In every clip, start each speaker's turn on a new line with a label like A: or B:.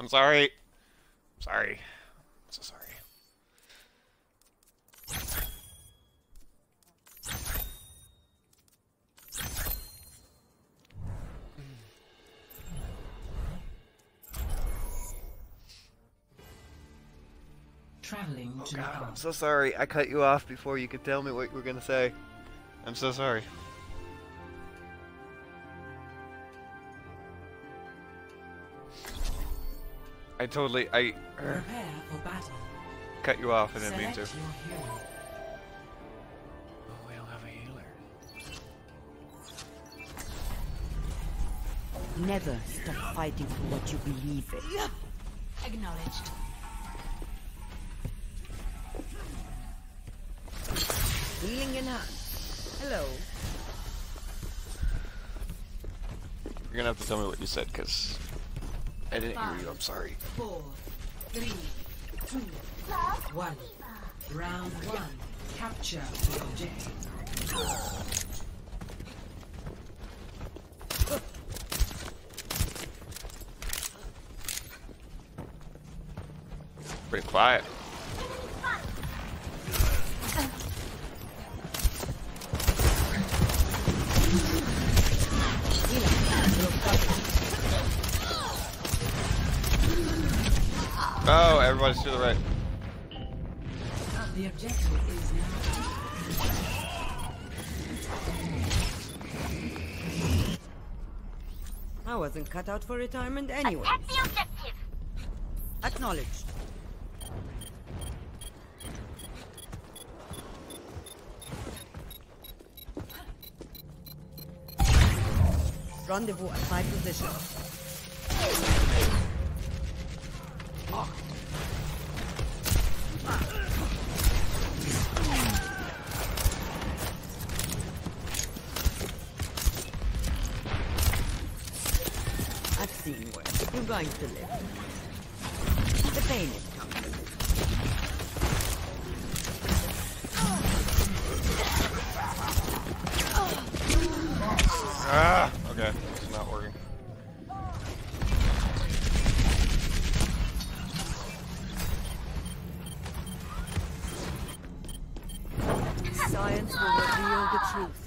A: I'm sorry. I'm sorry. I'm so sorry.
B: Traveling
A: Oh
B: to
A: God,
B: Nepal.
A: I'm so sorry. I cut you off before you could tell me what you were gonna say. I'm so sorry. I
B: Prepare for battle.
A: cut you off and didn't mean
B: Select
A: to.
B: your hero.
A: Oh, we don't have a healer.
C: Never stop fighting for what you believe in.
D: Acknowledged.
C: Healing in hand. Hello.
A: You're gonna have to tell me what you said, cause I didn't hear you. I'm sorry.
B: 4, 3, 2, 1. Round 1. Capture the objective.
A: Pretty quiet. Oh, everybody's to the right.
B: The objective is now.
C: I wasn't cut out for retirement anyway.
D: Attack the objective.
C: Acknowledged. Rendezvous at my position. I've seen worse. You're going to live. The pain is coming.
A: Ah, okay, it's not working.
C: Science will reveal the truth.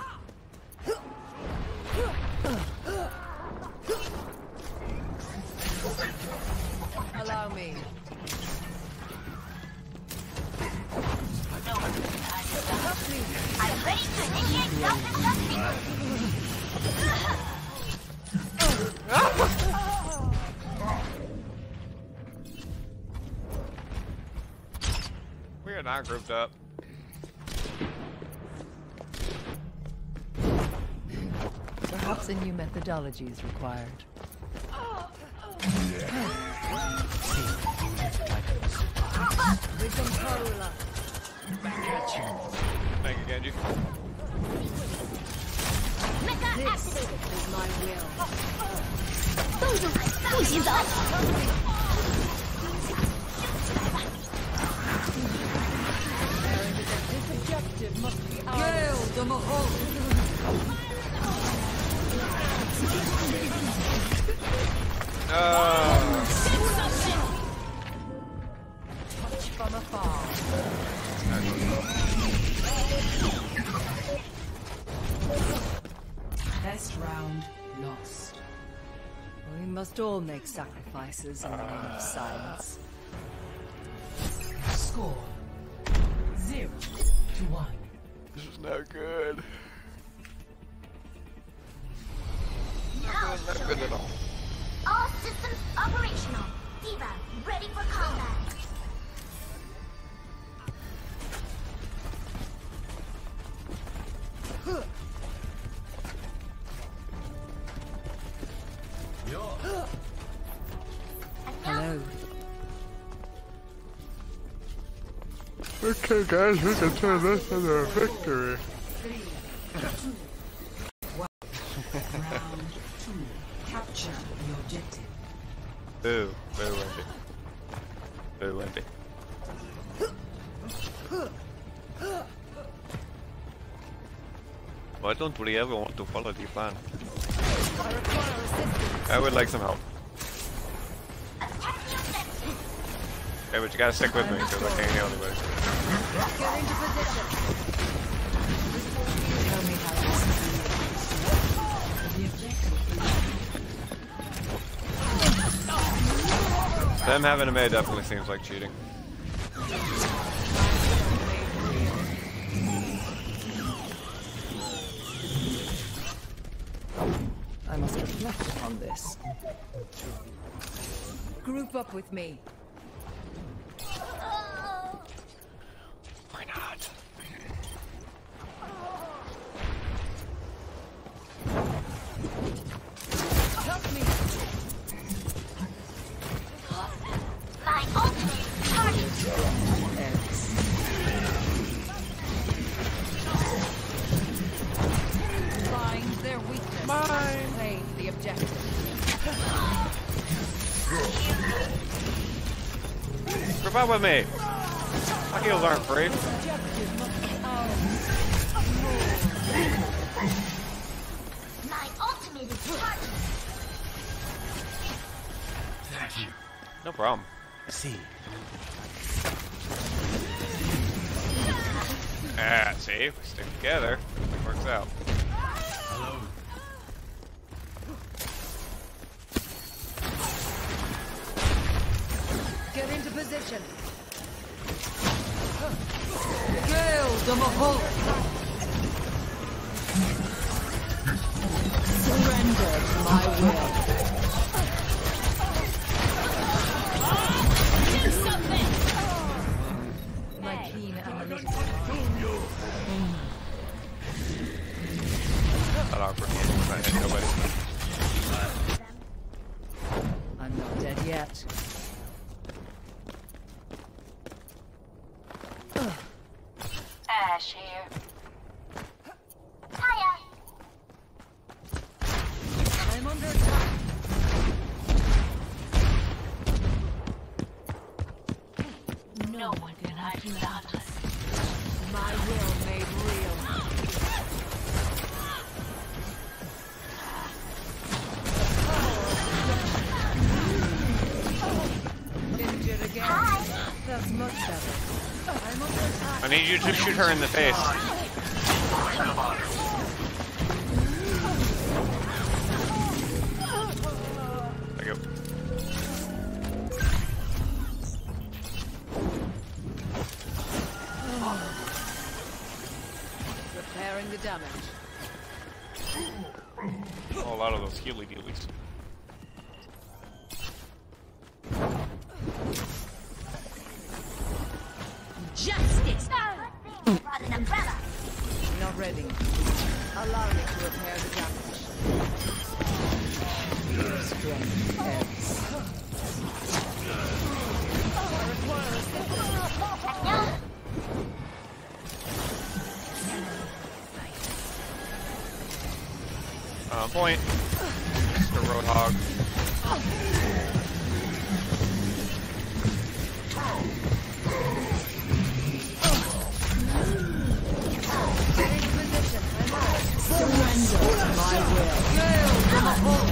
C: Allow me.
D: I'm ready to initiate self-destruction.
A: We are not grouped up.
E: Perhaps a new methodology is required.
A: Thank you, Genji.
C: This is my will.
D: 不许走！
C: This objective must be ours. Gale the Mahal. Touch from afar.
B: Best round lost.
C: We must all make sacrifices in the name of science.
B: Score 0 to 1.
A: This is not good.
D: Now
A: Not good at all.
D: all systems operational. Diva, ready for combat.
C: Hello.
A: Okay, guys, we can turn this into a victory.
B: 3, 2, 1. Round 2. Capture the objective.
A: Boo, boo, Wendy. Boo, Wendy. Why don't we ever want to follow the plan? I would like some help. Hey, but you gotta stick with me because I can't heal anybody.
C: Get into position.
B: Tell me how this is. The objective.
A: Them having a Mei definitely seems like cheating.
E: I must reflect upon this. Group up with me.
A: Why not?
E: Help me!
D: My ultimate target.
E: Find their weakness. Claim the objective.
A: Group up with me! My heals aren't free.
D: My ultimate is charging.
A: No problem.
F: See.
A: Ah, see? We stick together. It works out.
E: Get into position. Gale the Mahal. Surrender to my will. My keen analytical mind.
A: Not awkward. I hit nobody.
E: I'm not dead yet.
D: Ash here. Hiya.
E: I'm under attack.
D: No one can hide you dauntless.
E: My will made real. Injured again. That's much better. I'm under attack.
A: I need you to shoot her in the face. There you go.
E: Repairing the damage.
A: Oh, a lot of those healy dealies.
D: Justice. Good thing I brought an umbrella.
E: Not ready. Allow me to repair the damage. Your strength ends.
D: No.
A: Point. Mr. Roadhog.
E: Surrender to my will.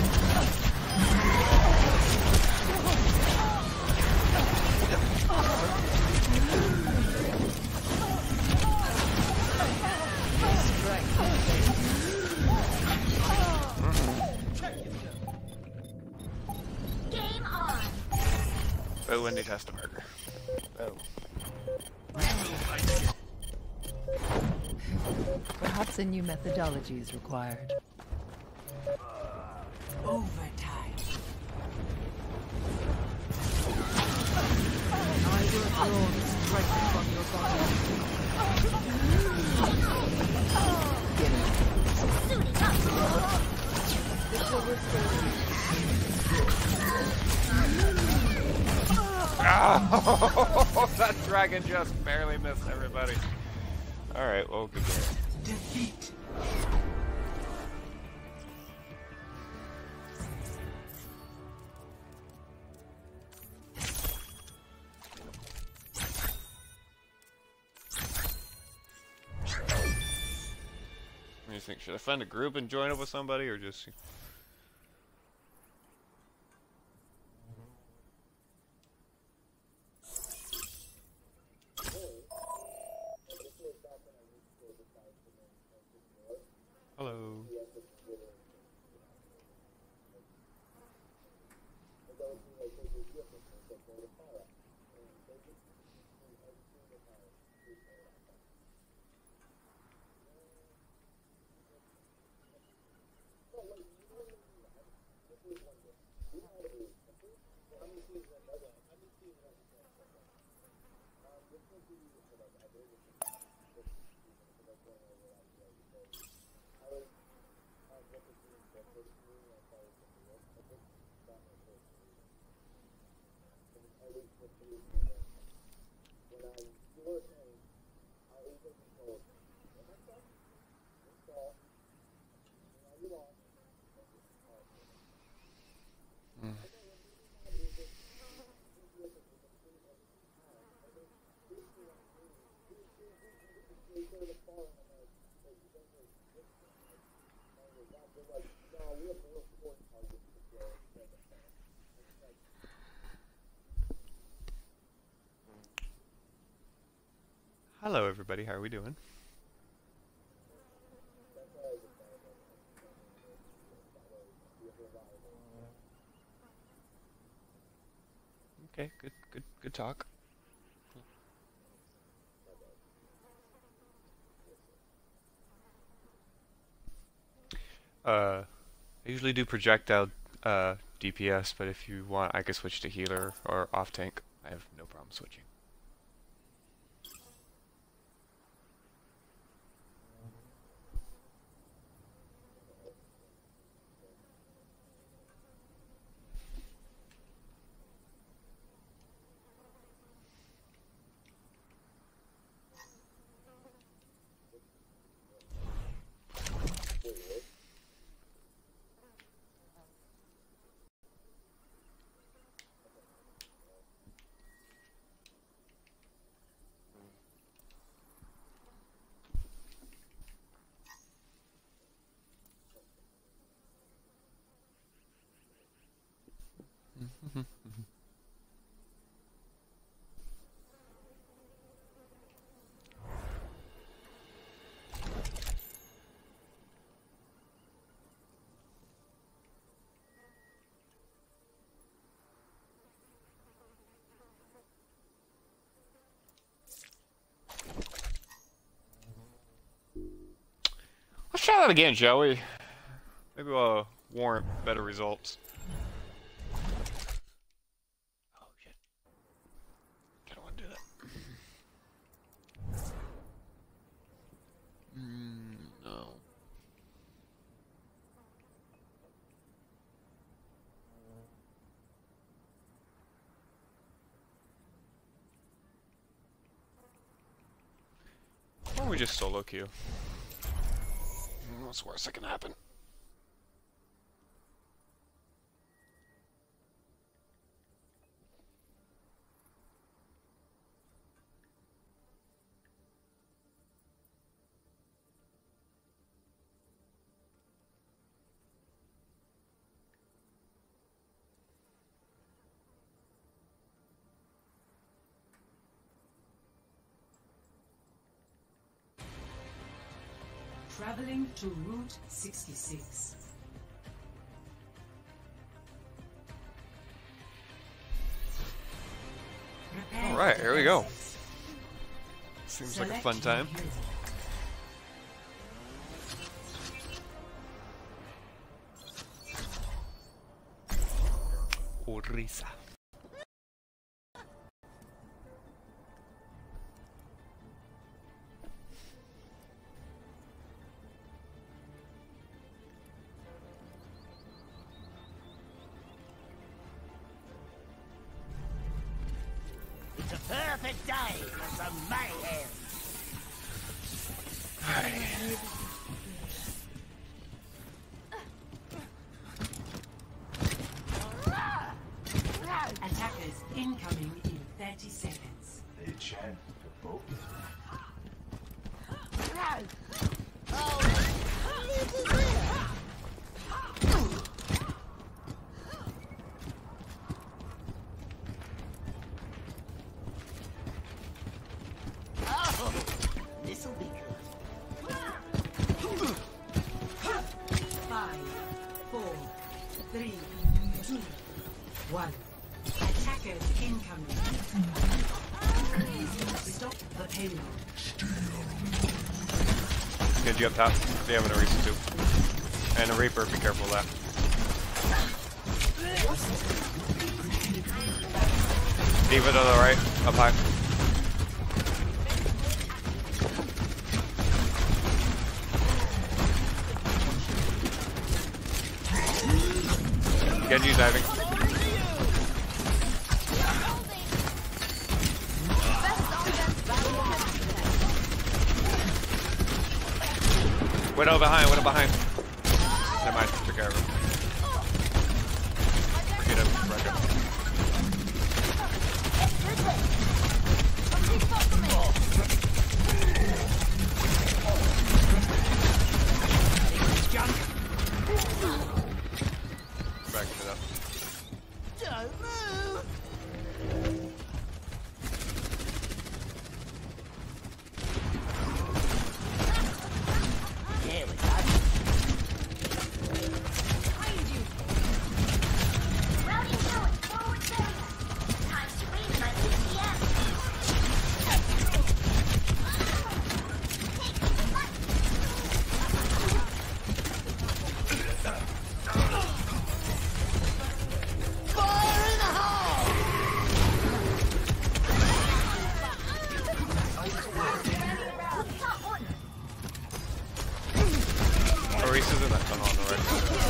D: Game on.
A: Oh, Wendy Testamerger. Oh.
E: Perhaps a new methodology is required.
B: Overtime.
E: I will draw the strength from your body.
D: Suiting up.
E: This will restore you.
A: Oh, that dragon just barely missed everybody. Alright, well, good game.
B: Defeat.
A: What do you think? Should I find a group and join up with somebody, or just... Hello, everybody. How are we doing? Okay, good talk. I usually do projectile DPS, but if you want, I could switch to healer or off tank. I have no problem switching. Let's try that again, shall we? Maybe we'll warrant better results. Oh shit. I don't want to do that. No. Why don't we just solo queue? What's the worst that can happen?
B: Traveling to Route 66.
A: All right, here we go. Seems like a fun time. Orisa.
F: It's a perfect day for some mayhem.
B: Attackers incoming in 30 seconds.
G: They chant to both.
F: Oh, this'll be good.
B: 5, 4, 3, 2, 1. Attack. Attackers incoming. Stop the payload.
A: Genji up top. They have an Orisa too. And a Reaper, be careful of that. Diva to the right, up high. Genji's diving. Widow behind, Widow behind. Never mind, took care of him. Forget him, wreck him. Back it up.
F: Don't move! Here we go.
D: Routing node forward barrier. Time to raise my DPS.
F: Fire in the hole!
A: Orisa's in that tunnel on the right.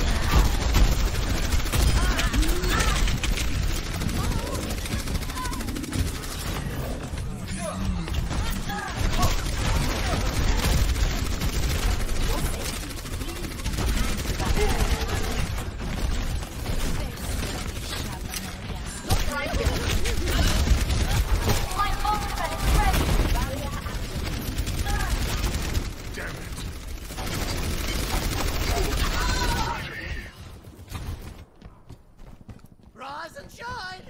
D: My ultimate is ready.
F: Rise and shine!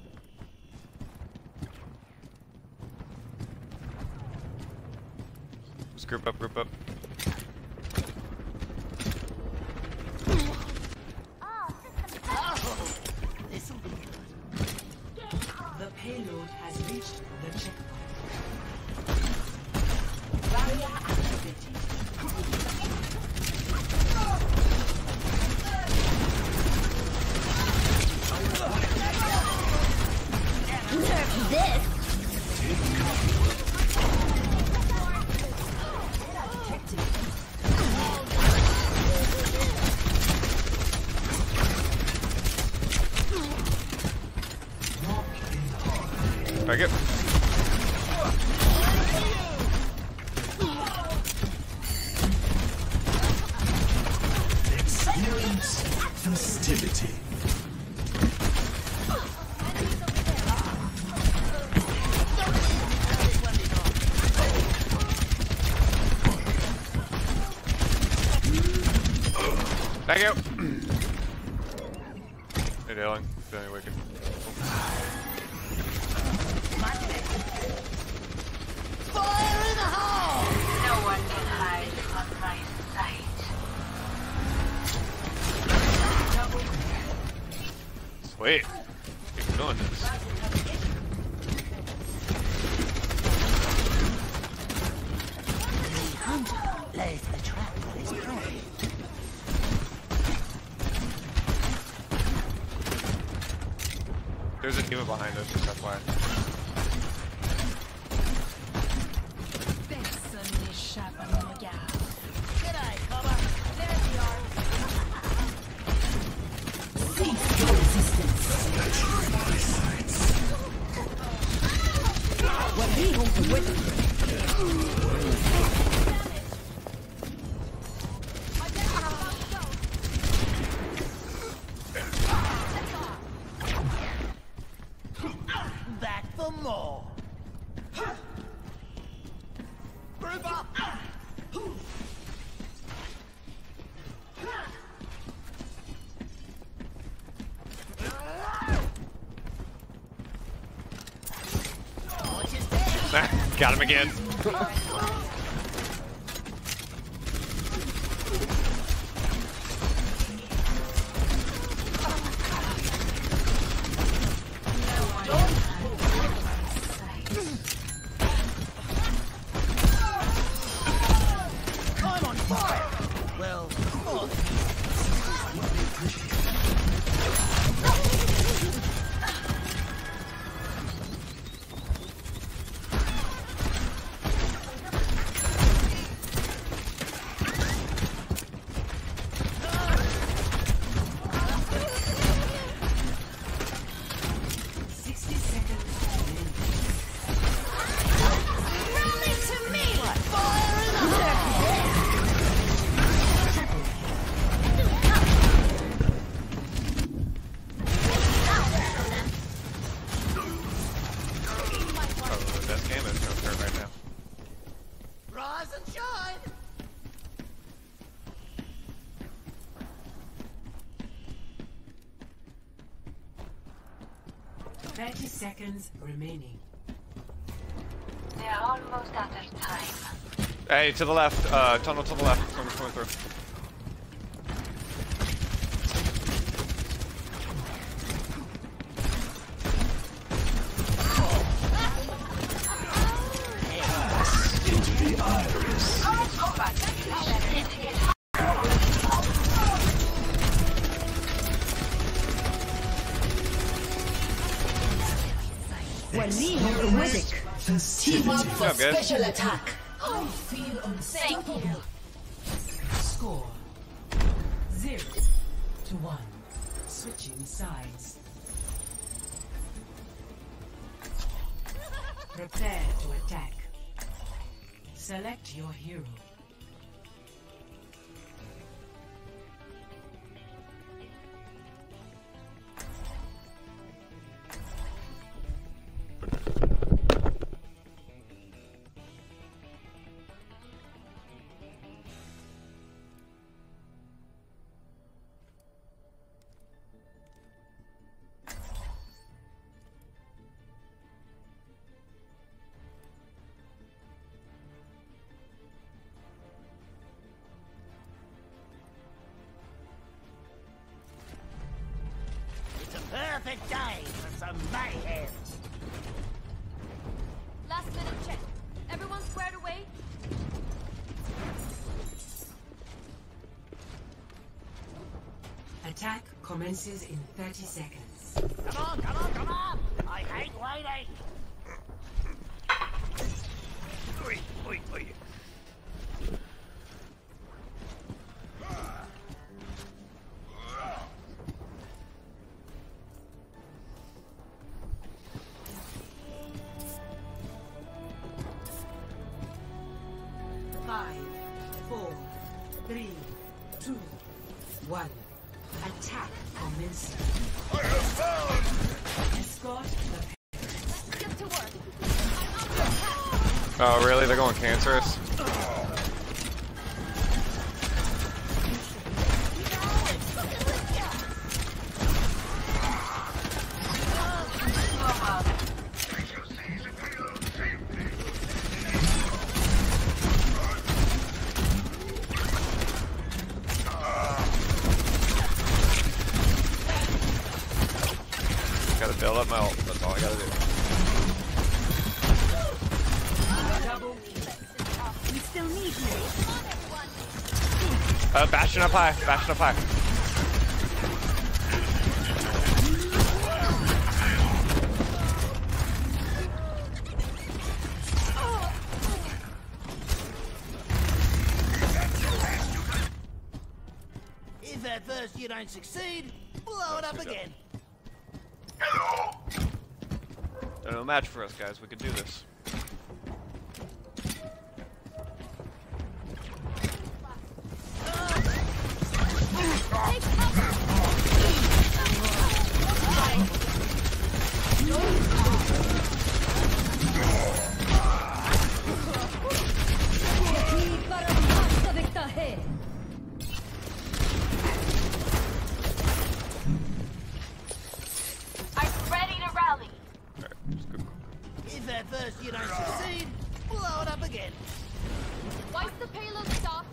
A: Just group up, group up.
F: Oh, this'll be good.
B: The payload has reached the checkpoint. Barrier activated.
A: Back it.
G: Experience festivity.
A: Back out. Hey, Dylan. Feeling wicked.
F: Fire in the hole!
D: No one can hide from my sight.
A: Sweet. Keep doing this.
F: The hunter lays the trap for his prey.
A: There's a demon behind us, just FYI.
E: Personne n'échappe à mon regard.
F: G'day, Cobber. There we are.
B: Cease your resistance.
C: What we hope to witness.
F: Back for more. Group up. Watch his head.
A: Got him again.
B: 30 seconds remaining.
H: They're almost out of time.
A: Hey, to the left. Tunnel to the left. Someone's coming through.
G: Into the iris. Festivity.
A: Good job, guys.
I: Special attack.
B: I feel unstoppable. Score 0-1. Switching sides. Prepare to attack. Select your hero.
F: Perfect day for some mayhem.
D: Last minute check. Everyone squared away?
B: Attack commences in 30 seconds.
F: Come on, come on, come on! I hate waiting. Oi, oi, oi.
B: Five, 4, 3, 2, 1. Attack commencing.
F: I have found!
B: Escort the
D: Get to work.
A: Oh, really? They're going cancerous? Gotta build up my ult. That's all I gotta do.
D: We still need you.
A: Bastion up high. Bastion up high.
F: If at first you don't succeed, blow it up again.
A: No match for us, guys. We could do this.
D: I'm ready to rally.
A: Alright, just go.
F: If at first you don't succeed, blow it up again.
D: Why's the payload stopped?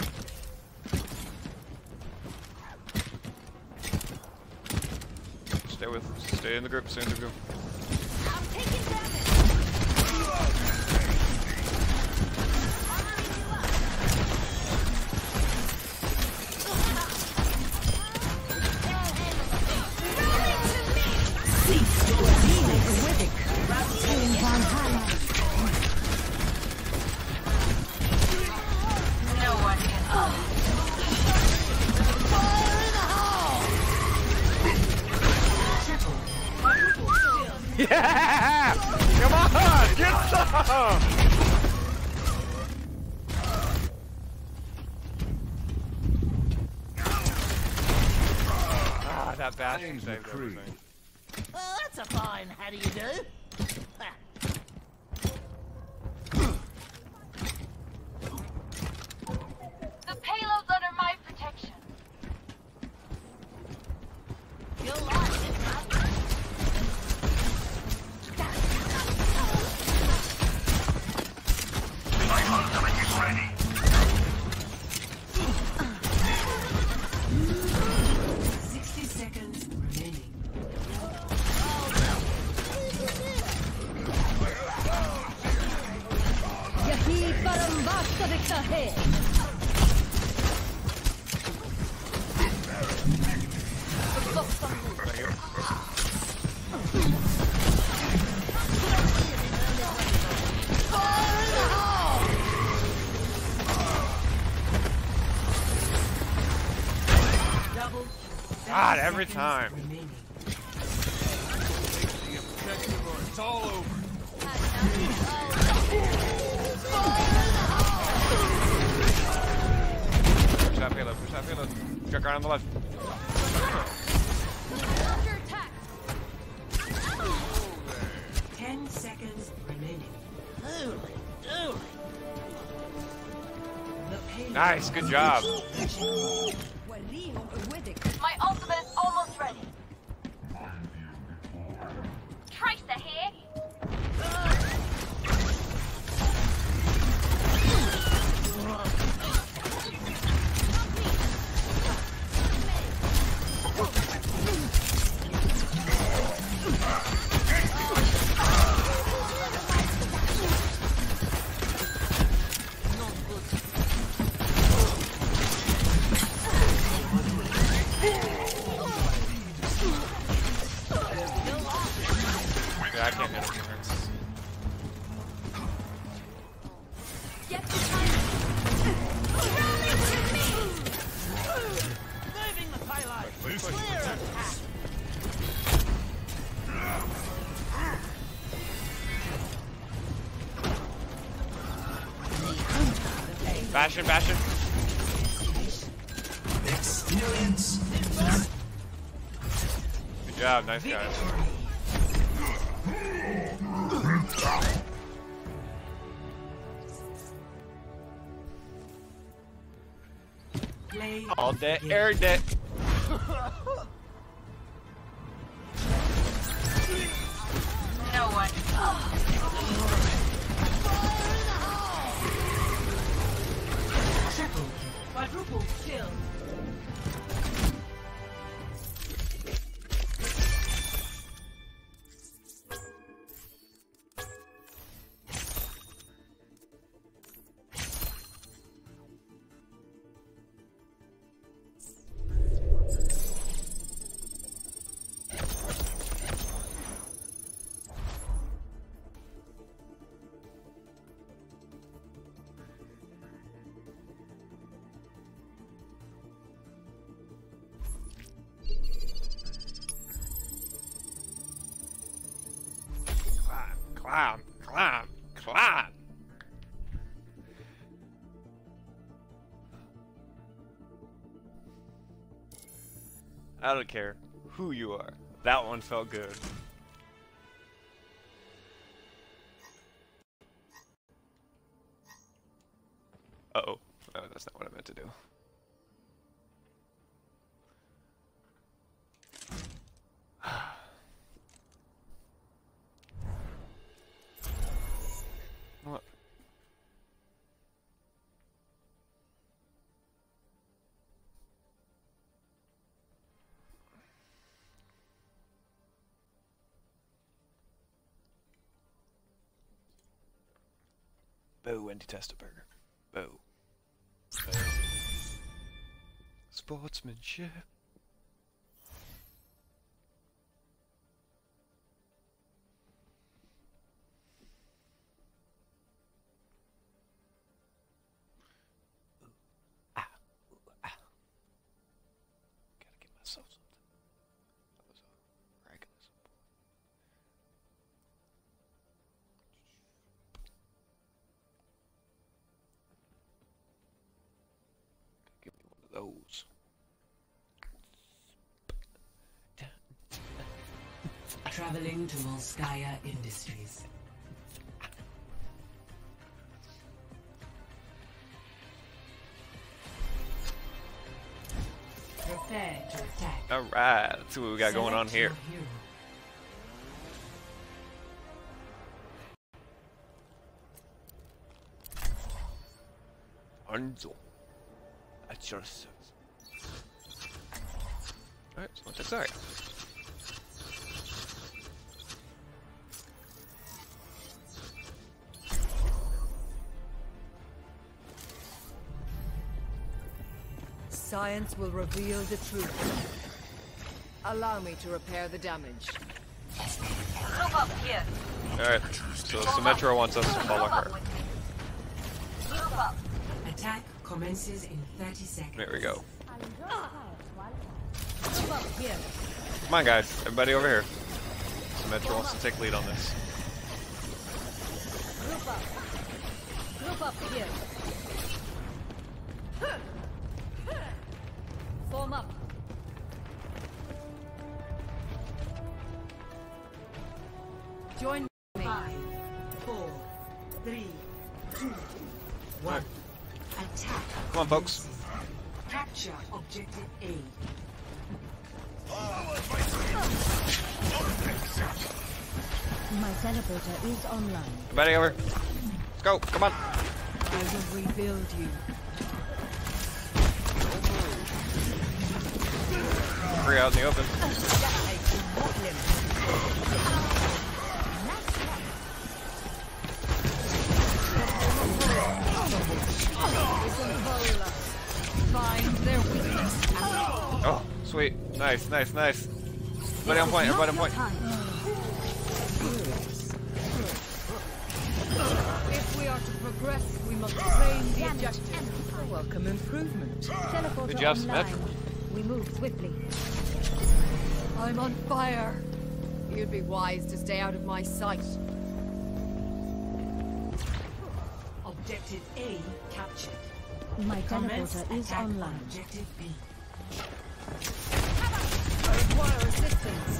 A: Stay in the group. Stay in the group.
D: I'm taking damage.
H: No one can.
A: Yeah! Come on! Get some! Ah, that Bastion saved everything.
F: Well, that's a fine how do you do. Ha.
D: The payload's under my protection.
F: You'll like it, huh?
E: Ahead.
A: God, every time.
G: It's all over.
A: Push that payload, push that payload. Check right on the left.
E: Under attack.
B: 10 seconds remaining. The payload.
A: Nice, good job.
H: My ultimate is almost ready. Tracer here.
A: Yeah, I can't hit him.
H: Get behind me.
F: Moving the payload.
G: This
F: Clear attack.
A: Bastion, Bastion.
G: experience.
A: Good job, nice guys.
B: Play
A: All day, air day.
H: No one.
B: triple, quadruple kill.
A: Climb, climb, climb. I don't care who you are. That one felt good. Uh-oh. Oh, that's not what I meant to do. What? Boo, Wendy Testaburger. Boo. Boo. Sportsmanship. Gotta get myself something. That was a miraculous. Give me one of those.
B: Traveling to Volskaya Industries. Prepare to attack.
A: Alright, let's see what we got going on here.
B: Select your hero.
A: Anzo. At your service. Alright, so what's that?
E: Science will reveal the truth. Allow me to repair the damage.
H: Move up here.
A: Alright, so Symmetra wants us to follow her.
H: Move up.
B: Attack commences in 30 seconds.
A: There we go.
E: Move up here.
A: Come on guys, everybody over here. Symmetra wants to take lead on this.
E: Group up. Group up here. Form up. Join me.
B: 5, 4, 3, 2, 1. Attack.
A: Come on folks.
B: Capture objective A.
C: My teleporter is online.
A: Everybody over. Let's go, come on.
E: I will rebuild you.
A: Free out in the open.
E: Find their weakness.
A: Oh, sweet. Nice, nice, nice. Everybody on point, everybody on point.
E: If we are to progress, we must claim the objective. A welcome improvement.
C: Teleporter
A: Good job,
C: online.
A: Symmetra.
C: We move swiftly.
E: I'm on fire. You'd be wise to stay out of my sight.
B: Objective A captured.
C: My
B: Commence
C: teleporter is
B: attack on
C: online.
B: objective B.
E: I require assistance.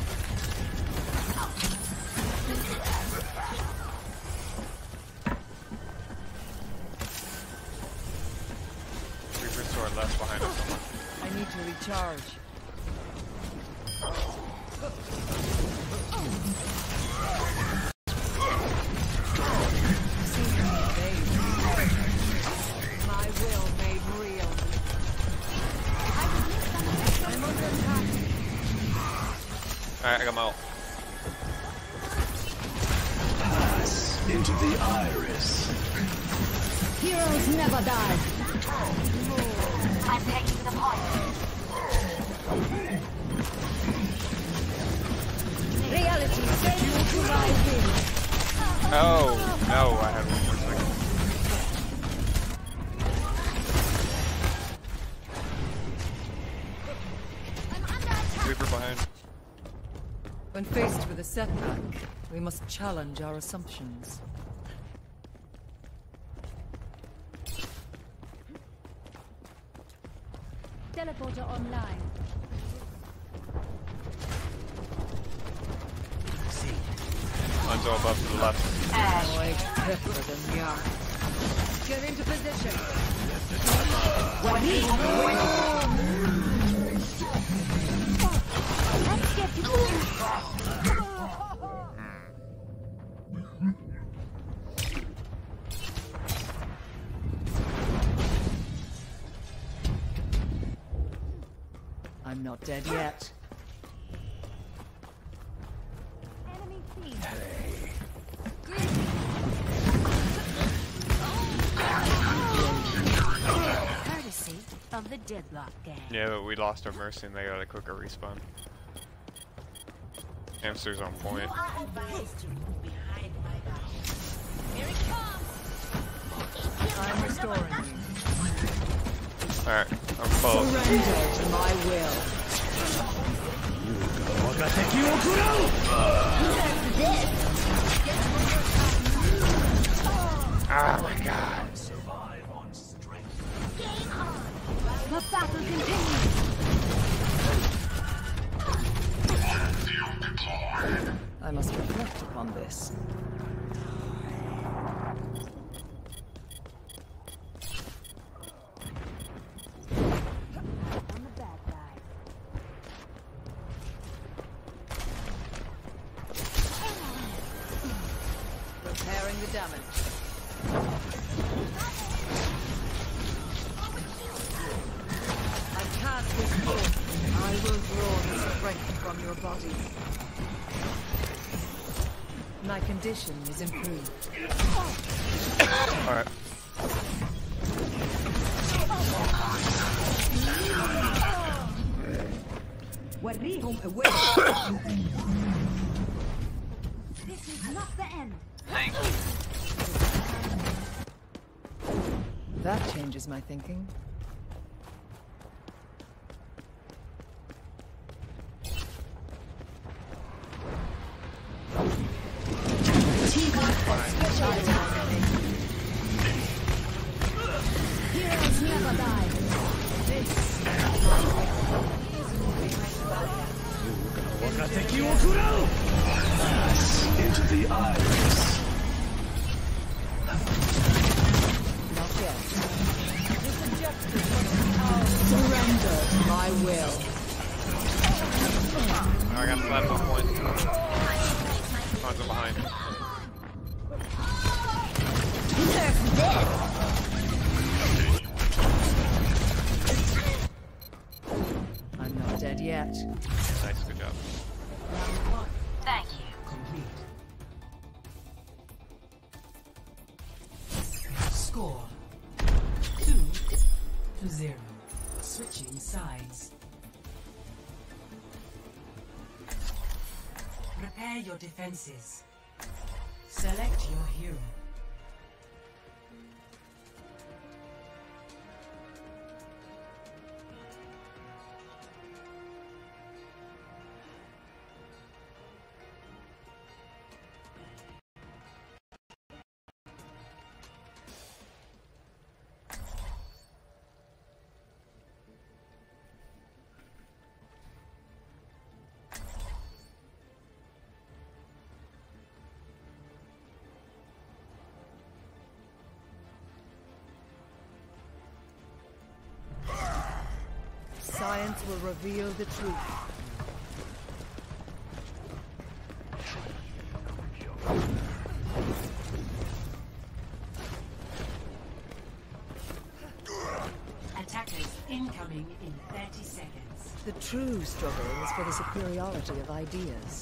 A: Reaper sword left behind us.
E: I need to recharge. My will made real. I'm under attack.
A: Alright, I got my ult.
G: Pass into the iris.
C: Heroes never die.
H: I'm taking the point.
C: Reality fails to rise in.
A: Oh, no, I had one more second. Reaper behind.
E: When faced with a setback, we must challenge our assumptions.
C: Teleporter online.
A: Hanzo above to the left.
E: Like pepper than yarn. Get into position.
C: Let's get to
E: I'm not dead yet.
C: enemy team.
D: Courtesy of the Deadlock Gang.
A: Yeah, but we lost our Mercy and they got a quicker respawn. Hamster's on point.
F: You are advised to move behind my back.
D: Here it comes.
E: I'm restoring you.
A: Alright, I'm close.
E: Surrender to my will.
A: Ah, my god.
G: Survive on strength.
C: The battle continues.
E: I must reflect upon this.
C: I'm the bad guy.
E: Repairing the damage. I cast this bolt. I will draw the strength from your body. My condition is improved.
A: Alright.
C: وريهم away.
D: This is not the end.
G: Thank you.
B: That changes my thinking.
D: Heroes never die.
G: Pass into the iris.
B: Not yet. Surrender to my will.
A: I got platform points. Hanzo behind.
B: I'm not dead yet.
A: Nice, good job.
H: Thank you.
I: Score 2-0. Switching sides. Prepare your defenses. Select your hero.
B: Science will reveal the truth.
I: Attackers incoming in 30 seconds.
B: The true struggle is for the superiority of ideas.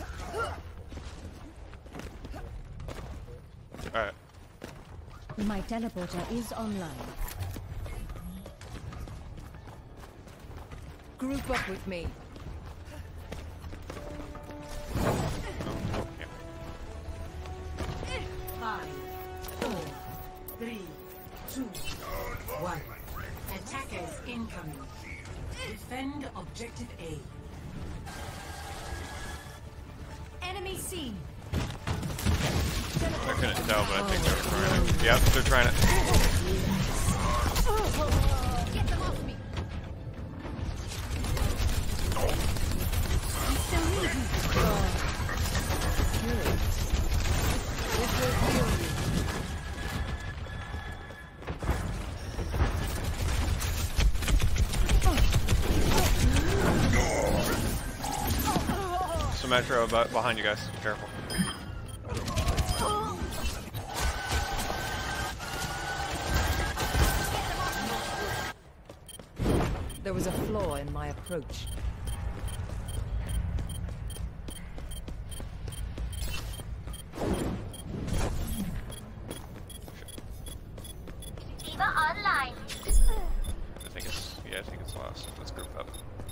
A: Alright.
D: My teleporter is online.
B: Group up with me.
A: Yeah.
I: 5, 4, 3, 2, 1. Attackers incoming. Defend objective A.
D: Enemy seen.
A: I couldn't tell, but I think they were trying it. Yep, they're trying it.
D: Get them off me.
A: Metro behind you guys. Careful.
B: There was a flaw in my approach.
D: Diva online.
A: I think it's lost. Let's group up.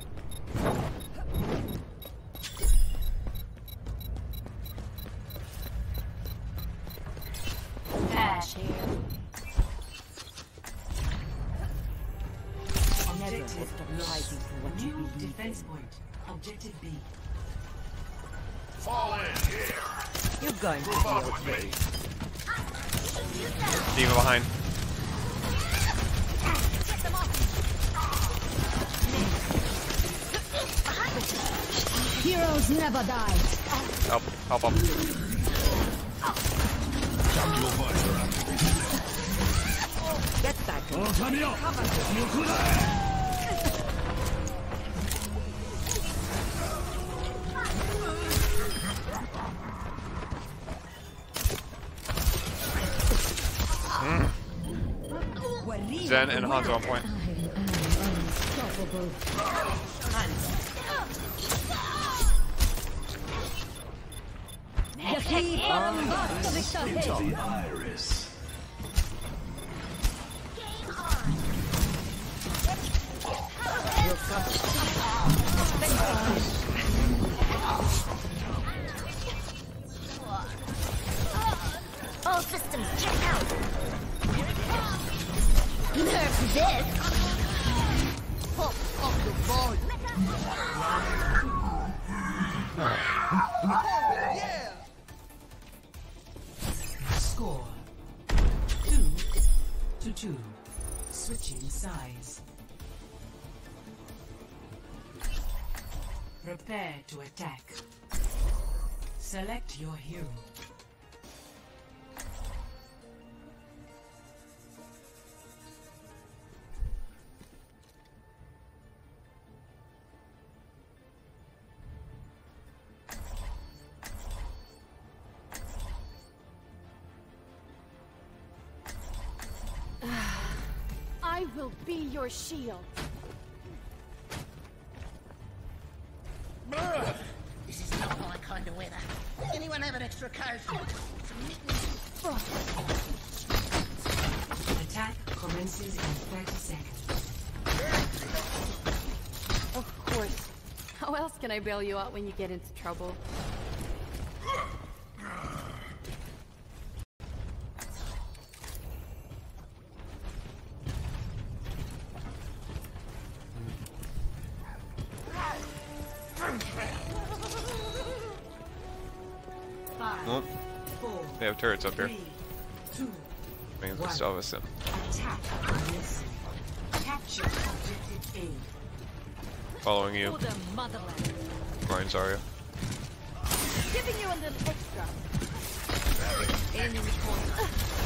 I: New defense point. Objective B.
G: Fall in here.
B: You're going to
G: Move up
B: feel
G: with me.
A: Diva behind.
D: Heroes never die.
A: Help up.
B: get back.
A: Zen and Hanzo on point.
G: Into the iris.
D: Game on. All systems check out. Nerf this. Pop off the board.
I: Score 2-2. Switching sides. Prepare to attack. Select your hero.
D: I will be your shield.
F: This is not my kind of weather. Anyone have an extra coat?
I: Attack commences in 30 seconds.
J: Of course. How else can I bail you out when you get into trouble?
A: Well, they have turrets up here.
I: 3, 2,
A: I mean, the still have a sim.
I: attack commencing. Capture objective A.
A: Following you.
C: For the motherland.
A: Ryan Zarya.
D: Giving you a little extra.
C: Enemy corner.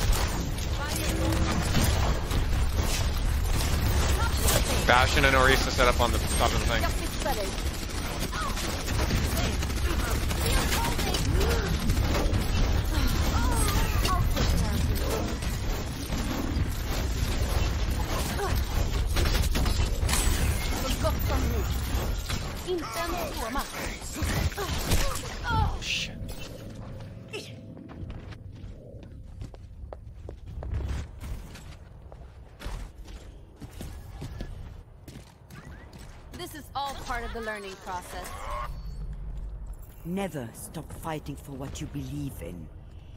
A: Bastion and Orisa set up on the top of the thing.
D: Just be spreading.
A: Oh shit.
J: This is all part of the learning process.
C: Never stop fighting for what you believe in.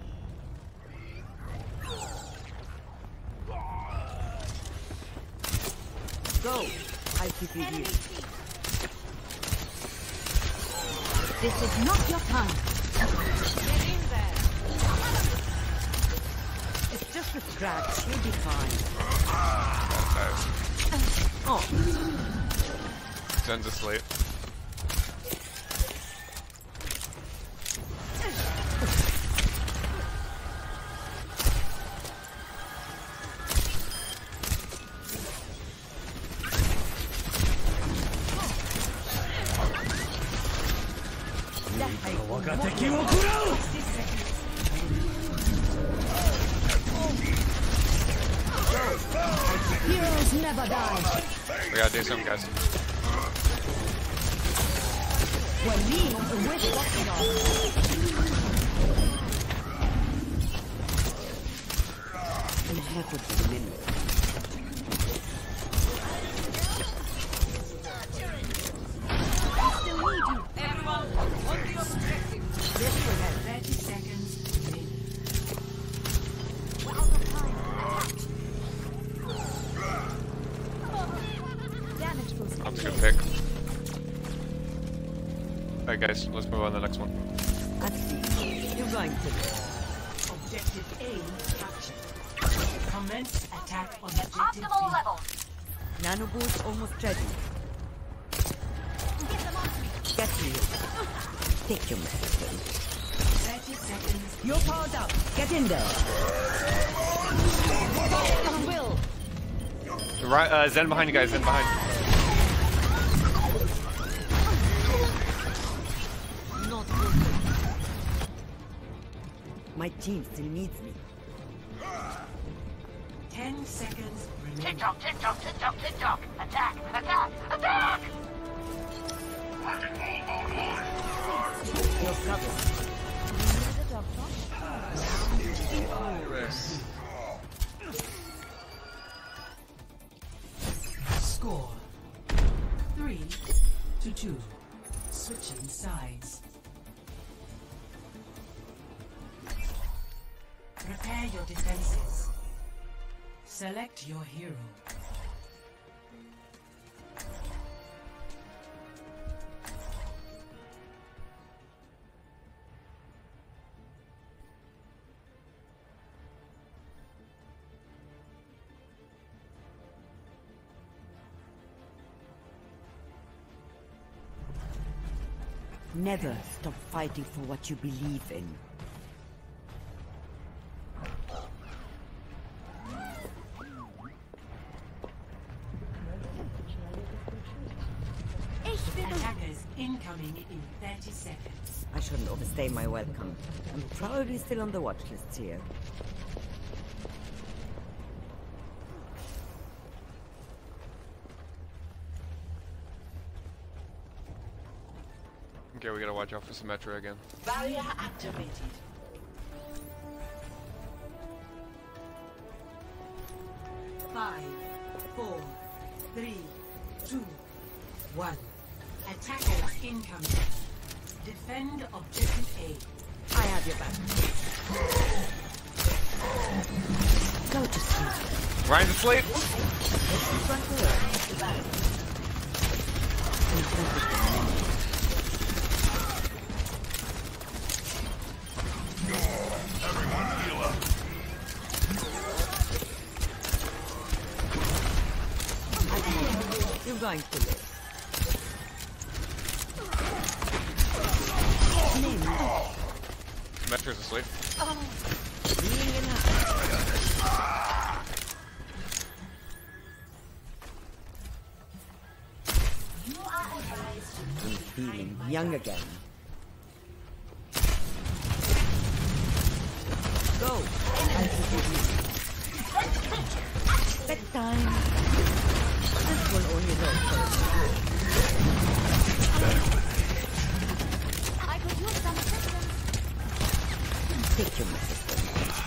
C: Go! I'll keep you here. This is not your time.
J: Get in there.
C: It's just a scratch. You'll be fine. Oh,
A: Zen's asleep.
C: heroes never die.
A: We gotta do something, guys.
C: When we wish walking on. And half of the minute.
I: This will have 30 seconds remaining.
A: That's a good pick. Alright guys, let's move on to the next one.
C: I see. You're going to
I: Objective A captured. Commence attack on objective
D: Optimal
I: B.
D: level.
C: Nanoboo's almost ready. Get to you. Take your medicine.
I: 30 seconds.
C: You're powered up. Get in there.
A: Right, Zen behind you guys, Zen behind.
C: Not good. My team still needs me.
I: 10 seconds remaining.
F: Tick tock, tick tock, tick tock, tick tock. Attack, attack, attack!
C: You're covered.
I: Score 3-2. Prepare your defenses. Select your hero.
C: Never stop fighting for what you believe in.
I: Attackers incoming in 30 seconds.
C: I shouldn't overstay my welcome. I'm probably still on the watch lists here.
A: Okay, we gotta watch out for Symmetra again.
I: Barrier activated. Five, 4, 3, 2, 1. Attackers incoming. Defend objective A.
C: I have your back. Go to sleep.
A: Ryan to sleep!
C: Run to work. You're going to live.
A: Symmetra's asleep.
C: Being in I'm feeling young again. Go! Bedtime! This will only go
D: I could use some assistance.
C: Take your medicine.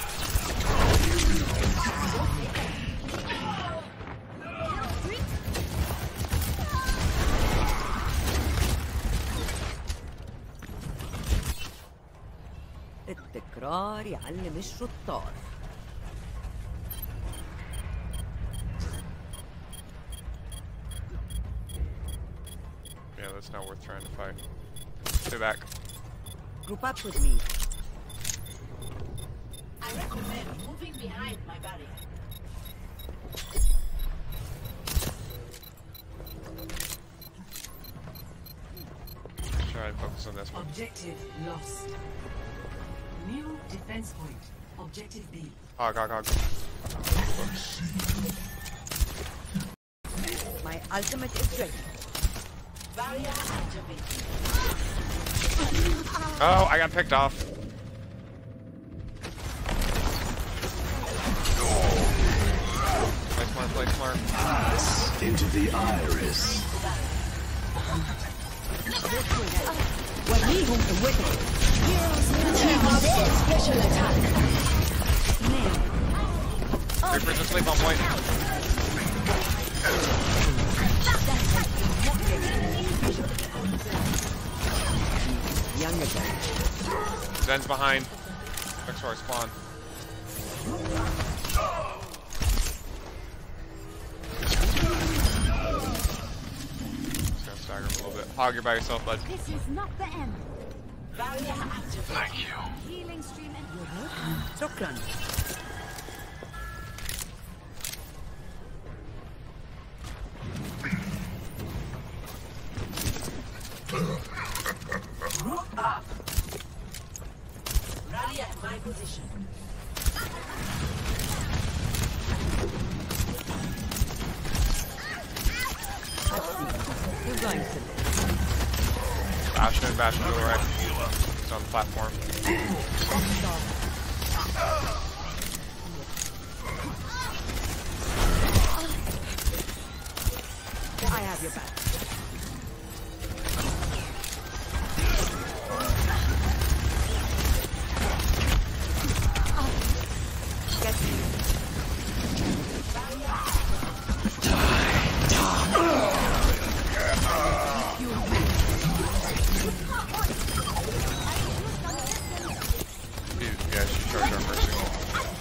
C: التكرار يعلم الشطار.
A: Yeah, that's not worth trying to fight. Stay back.
C: Group up with me.
F: I recommend moving behind my barrier.
A: Try and focus on this one.
I: Objective lost. New defense point. Objective B.
A: Hog.
C: My ultimate is ready.
F: Barrier activated.
A: Oh, I got picked off. Play smart.
G: Pass into the iris.
D: Special attack.
A: Reaper's asleep on point.
C: Young again.
A: Zen's behind. Next to our spawn. Just gonna stagger him a little bit. Hog, you're by yourself, bud.
D: This is not the end.
F: Barrier activated.
G: Thank you.
D: Healing stream and
C: Shukran.
F: Group up. Rally at my position.
C: You're going to live.
A: Bastion to the right. He's on the platform.
C: I have your back. Get me.
A: Yeah, she charged our mercy.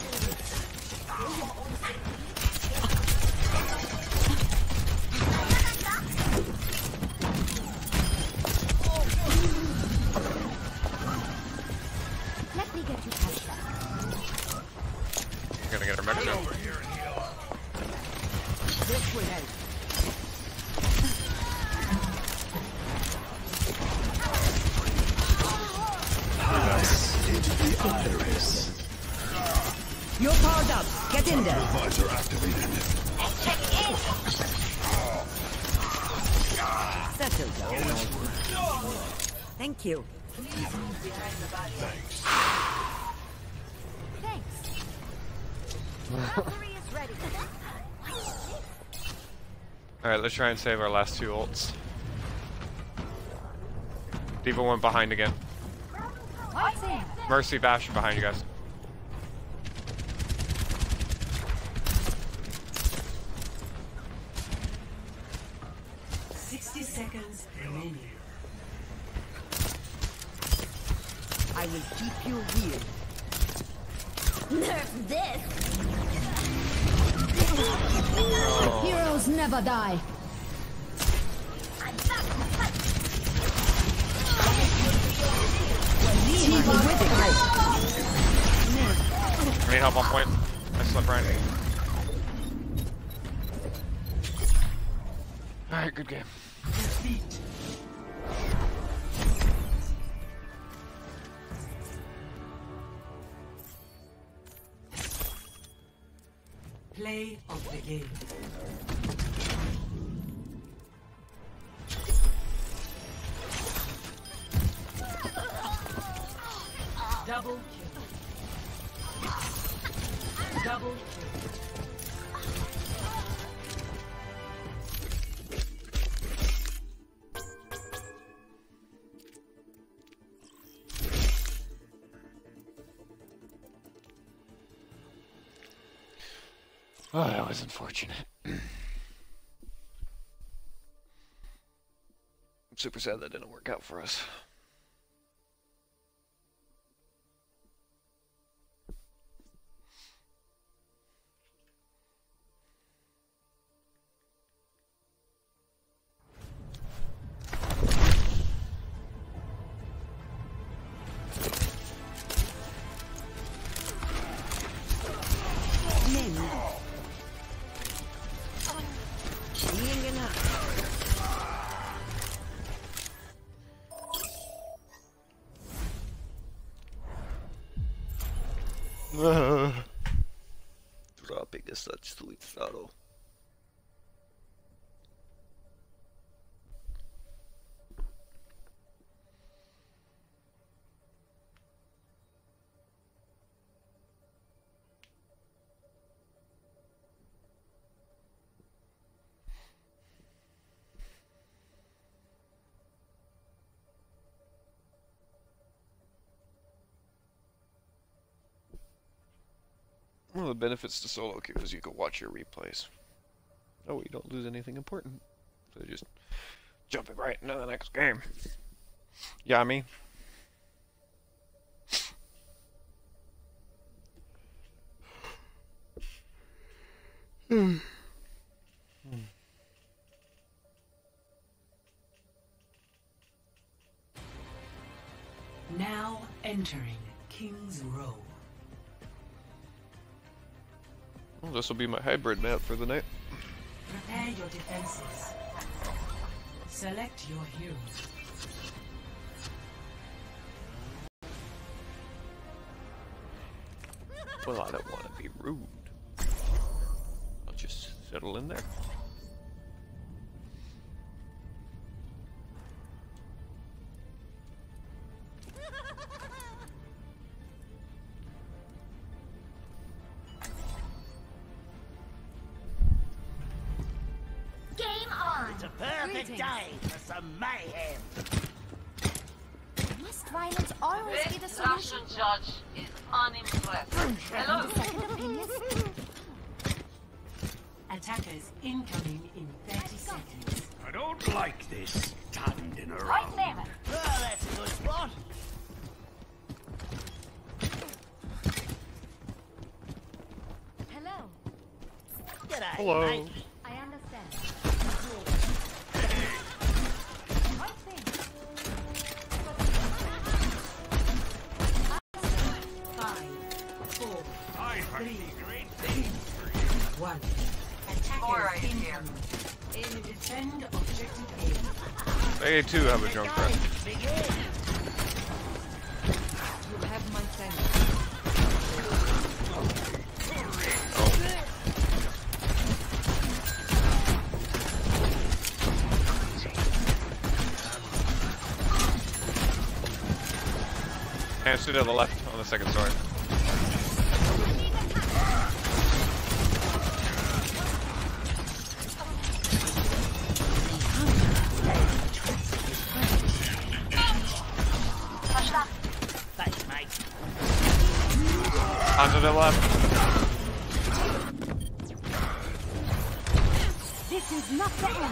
C: get you past that.
A: I'm gonna get her mech down.
C: This way out.
G: Into the iris.
C: You're powered up. Get in there.
G: Visor activated.
C: Settle down. Thank you.
D: Thanks. Cavalry is ready.
A: Alright, let's try and save our last 2 ults. D.Va went behind again.
D: What's in?
A: Mercy, Bastion behind you guys.
C: I will keep you here.
D: Nerf this!
C: Heroes never die.
D: I'm back to fight!
A: I need help on point. I slept right. Alright, good game.
I: Play of the game. Double kill. Double kill.
A: Oh, that was unfortunate. I'm super sad that didn't work out for us. Dropping is such sweet sorrow. One of the benefits to solo queue is you can watch your replays. Oh, you don't lose anything important. So just jumping right into the next game. Yeah, I mean.
I: Now entering King's Row.
A: Well, this will be my hybrid map for the night.
I: Prepare your defenses. Select your hero.
A: Well, I don't want to be rude. I'll just settle in there.
F: It's a perfect day for some mayhem.
D: Must violence always be the
H: This
D: solution?
H: Russian judge is unimpressed. Hello?
D: Second opinions?
I: Attackers incoming in 30 seconds.
G: I don't like this standing
H: Right
G: around.
H: there.
F: Well, that's a good spot.
D: Hello.
F: G'day,
A: Hello.
F: mate.
D: I understand. Right thing.
I: One.
H: Alright,
I: Attackers
H: here.
I: incoming. Aim defend objective A.
A: They too have a Junkrat.
E: You have my thanks.
A: Hands to the left on the second story.
F: Thanks, mate.
A: Onto the left.
C: This is not the end.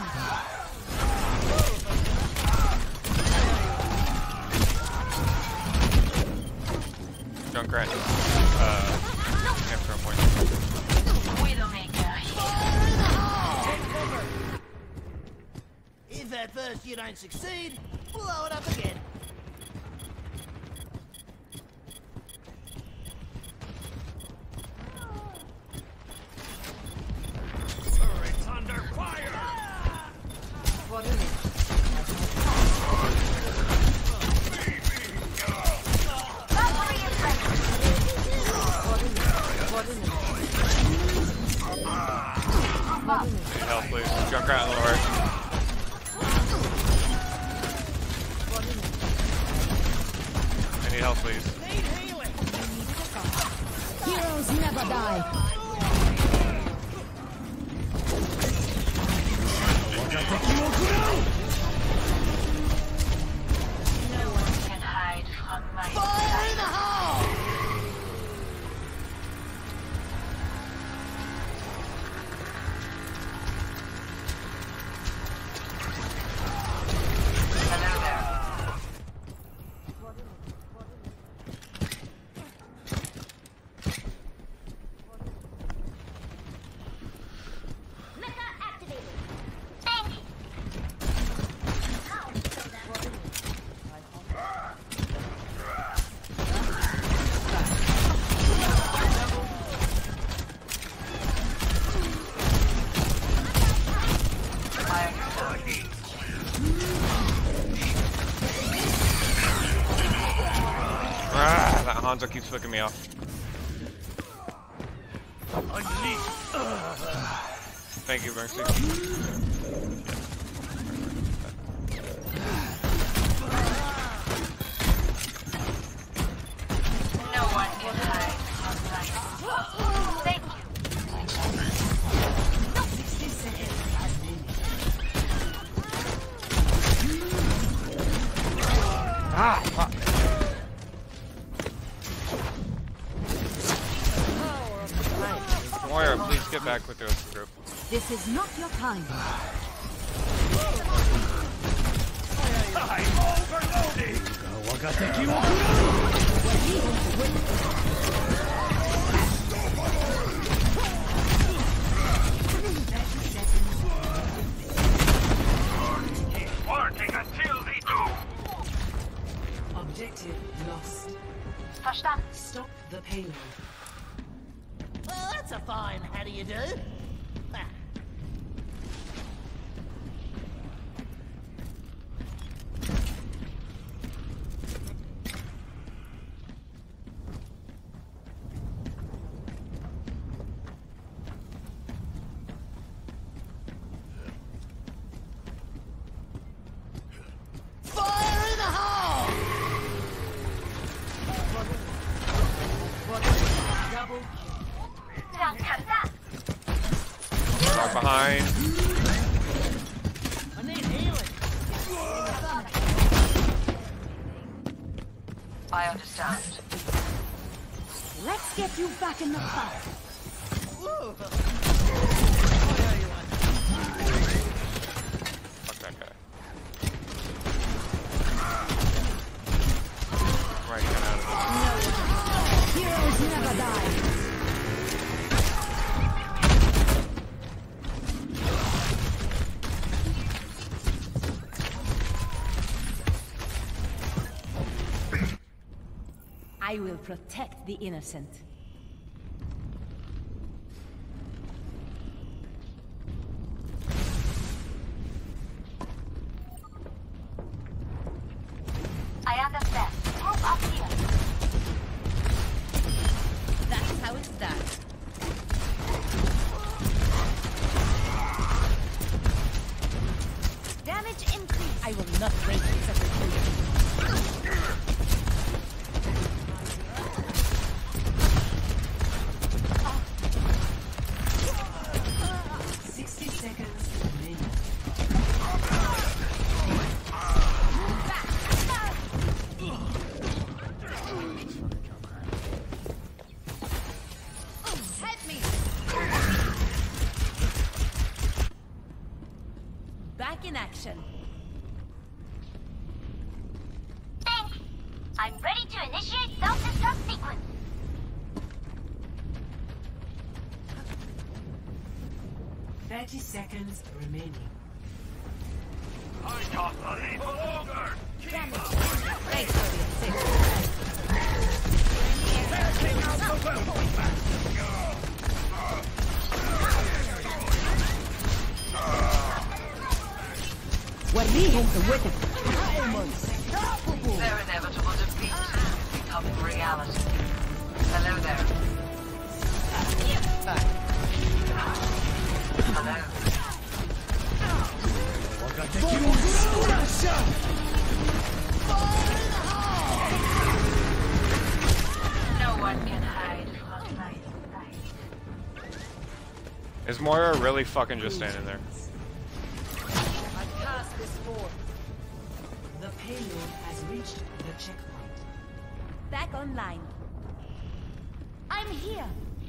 A: Junkrat. Hamster point.
H: Widowmaker.
F: If at first you don't succeed, blow it up again.
G: Turret's under fire!
E: What is it?
A: Need help, please. Junkrat on the right. I need help, please.
C: Heroes never die.
H: No one can hide from my sight. Hello there.
D: Mecha activated.
A: Ah, that Hanzo keeps flicking me off. Thank you, Mercy.
H: No one can hide from my sight. Thank you.
A: Ah, fuck. Moira, please get back with the rest of the group.
C: This is not your time.
G: I'm overloading!
F: Working until they do.
I: Objective lost.
H: Verstanden.
I: Stop the payload.
F: Well, that's a fine how do you do. Ah. Fire in the hole!
I: Double.
A: Walk behind.
F: I need healing.
H: I understand.
C: Let's get you back in the fight.
A: Fuck that guy. Right, get out of
C: Heroes never die. I will protect the innocent.
E: action.
D: Thanks. I'm ready to initiate self-destruct sequence.
I: Thirty seconds remaining.
G: I can't believe no longer.
E: Thanks for the assist.
G: Taking out the welcome back.
H: Their inevitable defeat becoming reality. Hello there. Hello. No one can hide from my sight.
K: Is Moira really fucking just standing there?
E: I cast this forth.
I: The payload has reached the checkpoint.
E: Back online.
D: I'm here.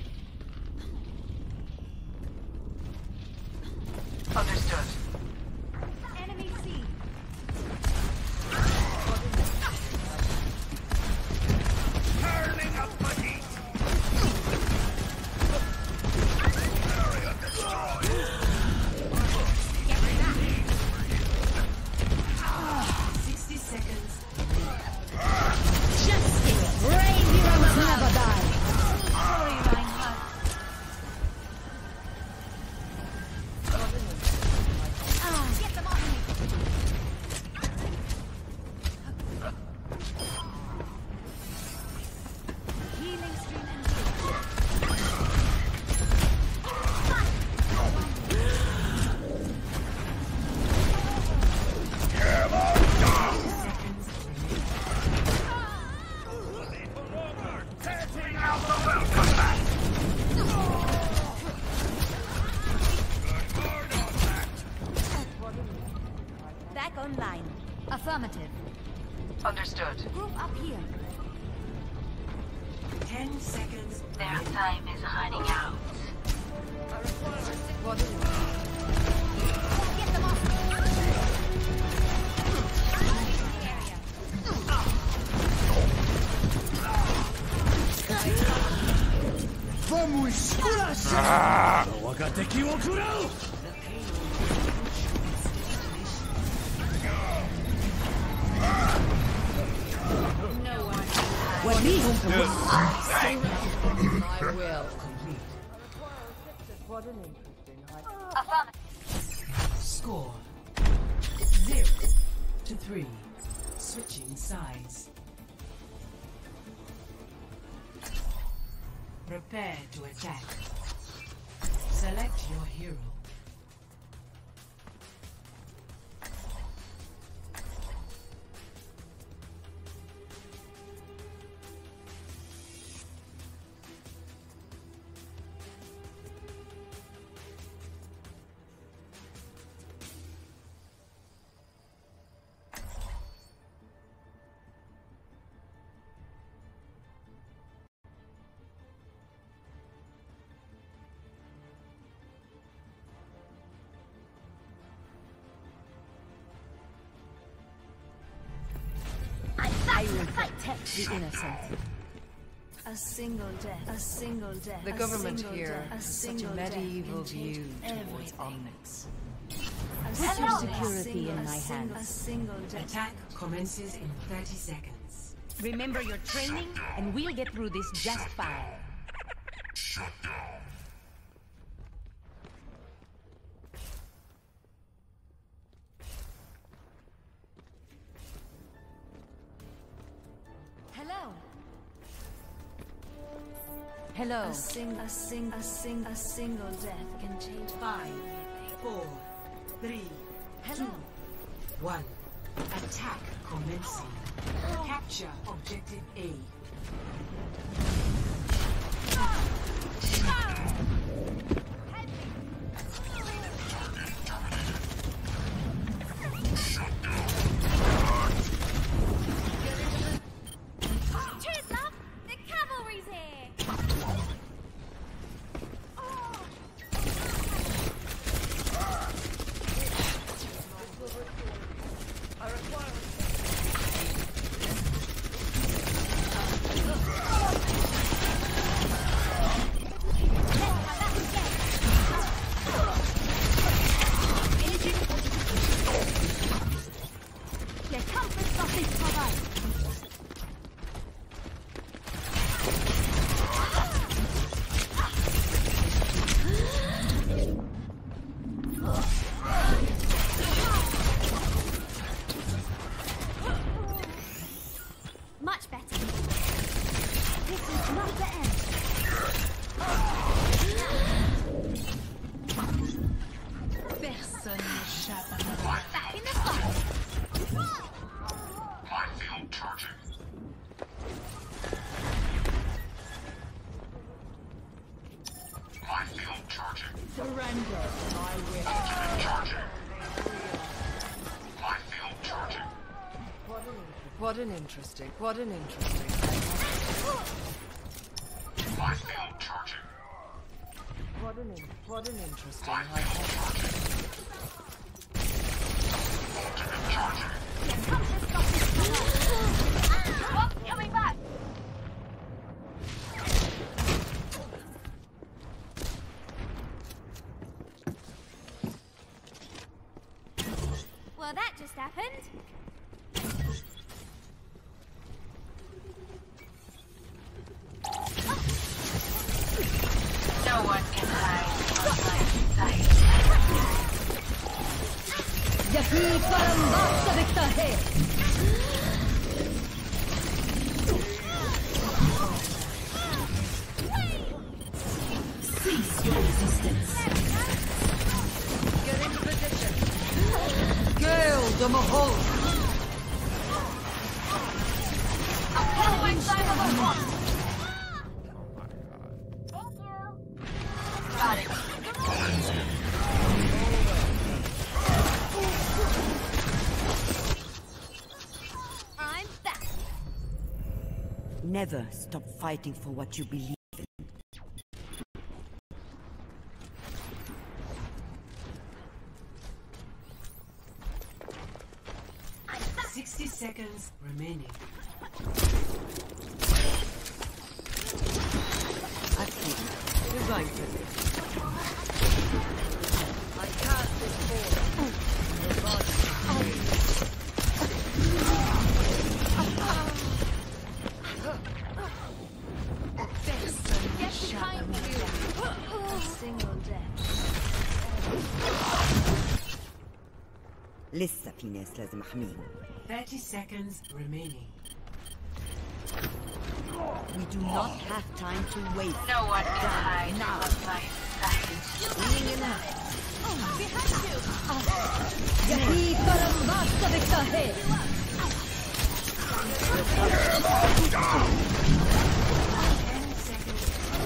H: Understood.
E: Enemy C.
G: Turning up the heat. Area destroyed.
I: 60 seconds.
C: Justice! Brave heroes never die!
E: Sorry, Reinhardt.
D: Get them off me.
E: Healing stream engaged.
G: Taking out the welcome back.
E: Back online. Affirmative.
H: Understood.
E: Group up here.
I: 10 seconds.
H: Their time is running out.
D: Get them off me.
C: I will.
I: Score 0-3. Switching sides. Prepare to attack. Select your hero.
E: I will protect the innocent. A single death. A single death.
C: The government here
E: A
C: has such a
E: single
C: medieval
E: death
C: view
E: can change
C: towards
E: everything.
C: Omnics.
E: Put your
C: security in my hands.
E: A single death.
I: Attack commences in 30 seconds.
C: Remember your training, and we'll get through this just fine.
E: Hello.
C: Hello.
E: A single death can change
I: 5, 4, 3,
E: Hello.
I: 1. Attack commencing. Capture objective A.
D: Cheers, love! The cavalry's here! Much better. This is not the end.
I: Personne n'échappe à
D: Back in the fight.
G: Minefield charging. Minefield charging.
B: Surrender, my wish.
G: Ultimate charging. Minefield charging.
E: What an interesting.
G: Minefield charging.
E: What an interesting.
G: Minefield charging. Ultimate charging.
D: Oh, coming back. Well, that just happened.
H: No one can hide from my sight.
C: Yahi Parambas avec ta haie.
I: Cease your resistance.
E: Get into position. Gale de Mahol.
H: Got it.
D: I'm back.
C: Never stop fighting for what you believe in.
D: I'm back.
I: 60 seconds remaining.
C: I've seen it. You're going to live.
E: I cast this forward. Your body.
I: Personne
D: Get
I: n'échappe
D: behind
I: à
D: you. A single death.
C: لسه في ناس لازم احميهم.
I: 30 seconds remaining.
C: We do not have time to waste.
H: No one can hide
C: now.
H: from my sight.
C: Swinging in a
D: Behind you.
C: Yahi Parambas avec ta haie.
I: 10 seconds.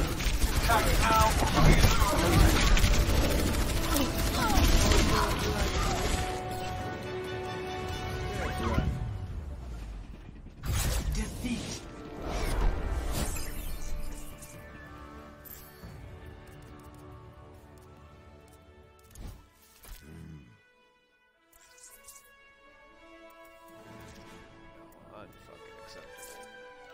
I: Defeat.
A: Unfucking acceptable.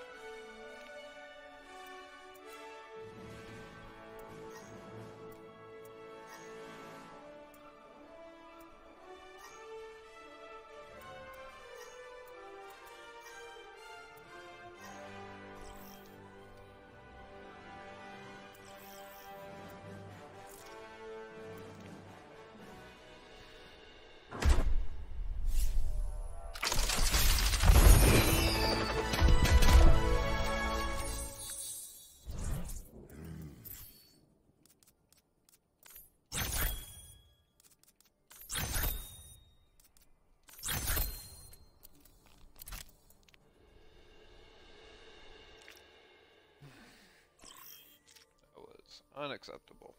A: That was unacceptable.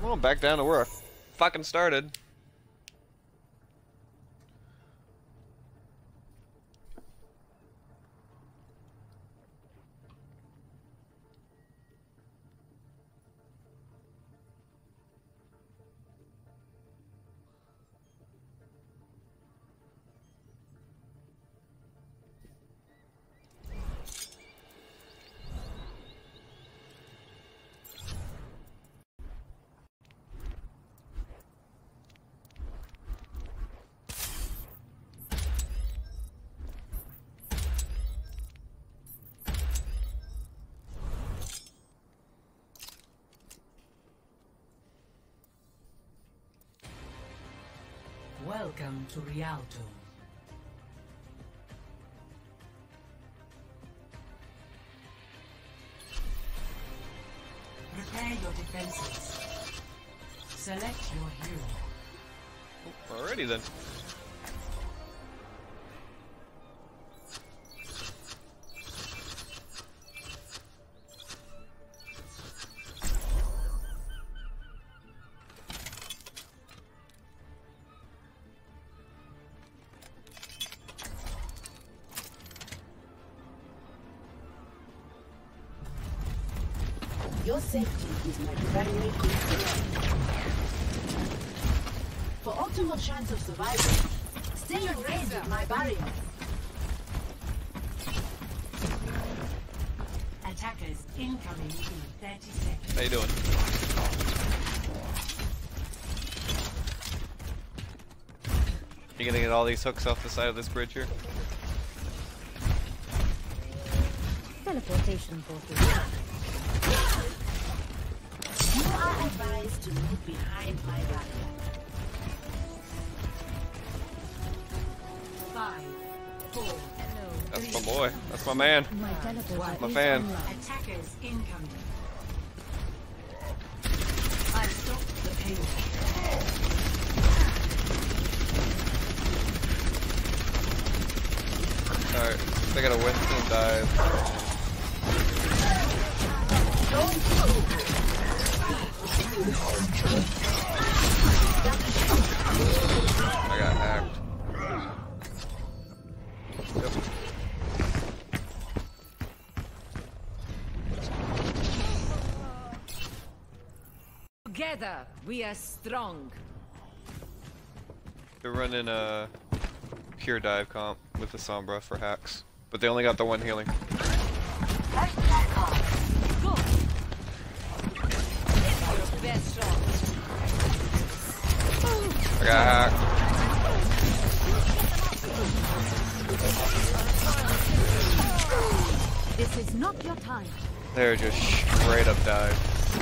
A: Well, back down to where I fucking started.
I: Welcome to Rialto. Prepare your defenses. Select your hero.
A: Alrighty then.
L: Your safety is my primary concern. For optimal chance of survival, stay in range of my barrier.
I: Attackers incoming in 30 seconds.
A: How you doing? You gonna get all these hooks off the side of this bridge here?
C: Teleportation portal.
L: You are advised to move behind my barrier.
I: 5, 4,
A: That's my boy. That's my man. My fan.
I: attackers incoming. I stopped the payload.
A: Alright, they got a Winston dive. I got hacked. Yep.
E: Together, we are strong.
A: They're running a pure dive comp with the Sombra for hacks, but they only got the one healing.
E: Go. Your best shot.
A: I got hacked.
C: This is not your time.
A: They're just straight up dive.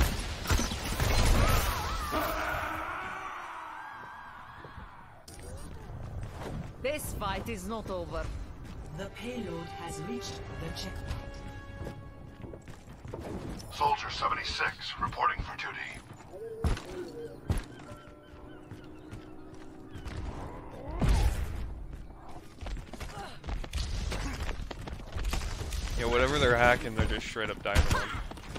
E: This fight is not over.
I: The payload has reached the checkpoint.
G: Soldier 76, reporting for duty.
A: Yeah, whatever they're hacking, they're just straight up diving on.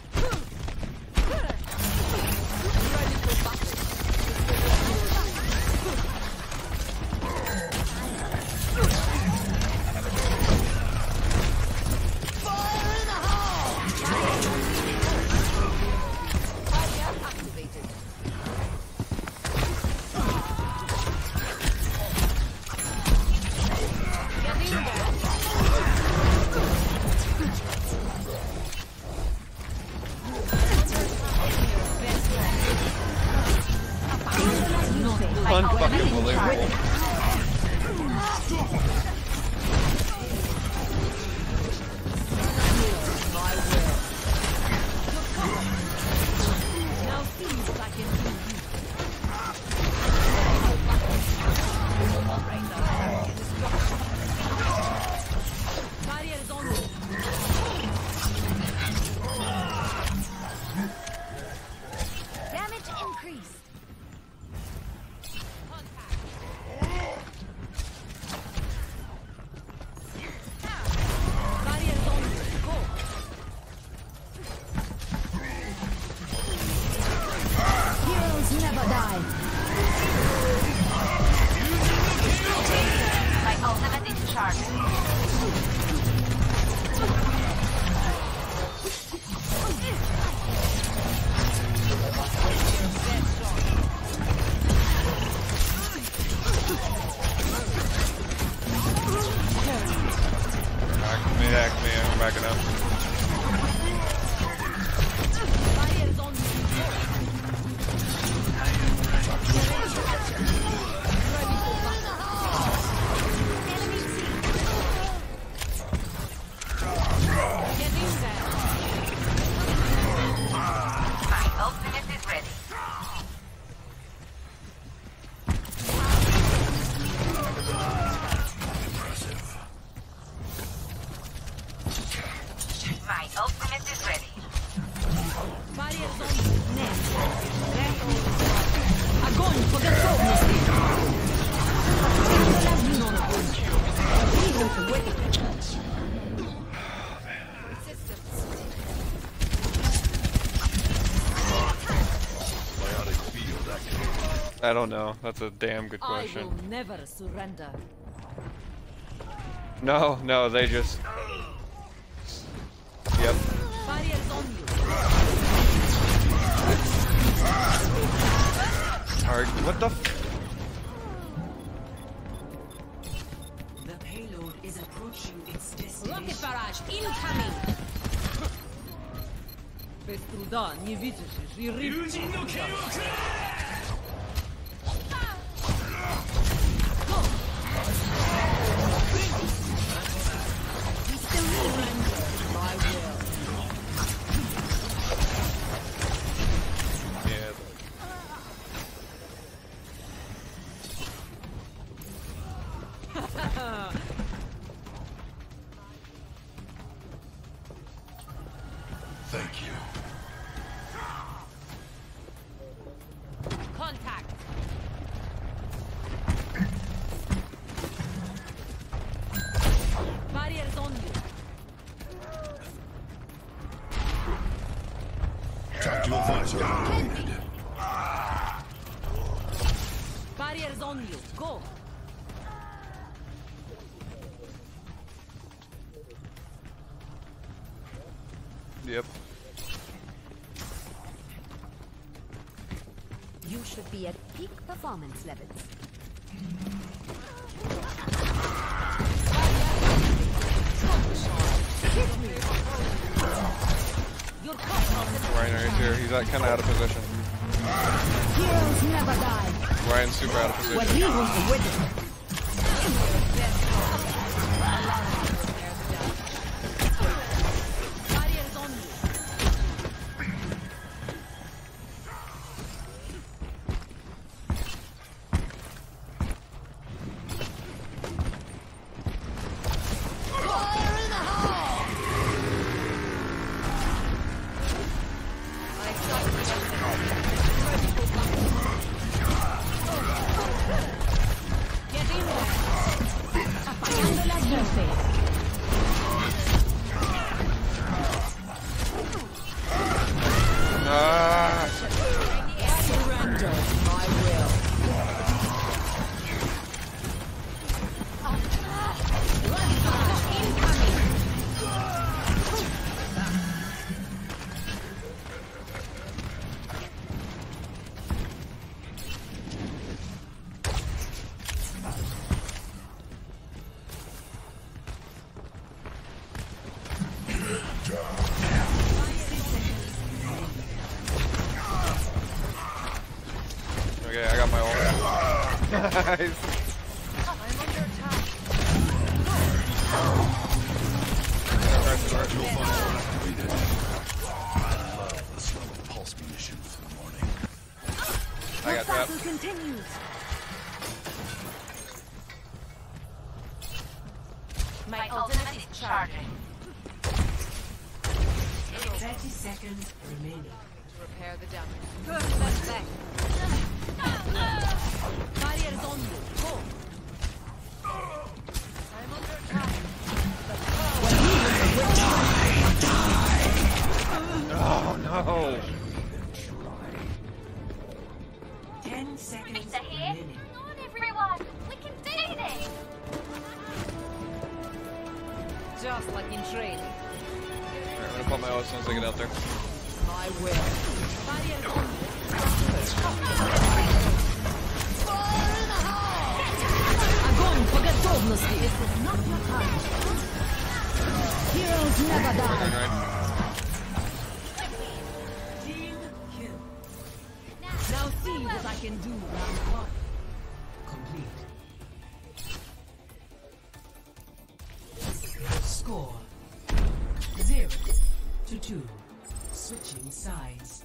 A: Unfucking-believable.
E: Now see if I can do you. Barrier is on.
D: Damage increased.
E: Barrier is on. Go.
C: Hero
L: die.
H: My ultimate is charged.
K: Attack me, I'm backing up.
H: My ultimate is ready. My ultimate is ready.
E: Огонь по готовности!
K: I don't know. That's a damn good
E: I
K: question.
E: will never surrender.
K: No, no, they just. Yep.
E: Barriers on you.
K: Hard. What the?
I: The payload is approaching its destination.
E: Rocket barrage incoming. Без труда не видишь и рыб.
G: Thank you.
E: Contact. Barriers on you.
G: Tactical advisor completed.
E: Barriers on you. Go.
K: Yep.
C: You should be at peak performance levels.
K: Ryan right here. He's kind of out of position.
L: Heroes never die.
K: Ryan's super out of position.
L: What he wants to witness.
E: Barriers on you.
K: Okay, I got my ult. Nice. I got trapped.
L: Continues.
H: My ultimate is charging.
I: 30 seconds remaining.
E: Repair the damage. Good, that's back. Barriers on you. Go. I'm under attack.
K: Oh no.
I: 10 remaining.
D: Come on, everyone! We can do this!
E: Just like in training.
K: Alright, I'm gonna put my ult as soon as I get out there.
E: My will.
C: Огонь по готовности! This is not your time. Heroes never die.
K: Right.
I: Team kill.
E: Now see what I can do.
I: Round one. Complete. Score 0-2. Switching sides.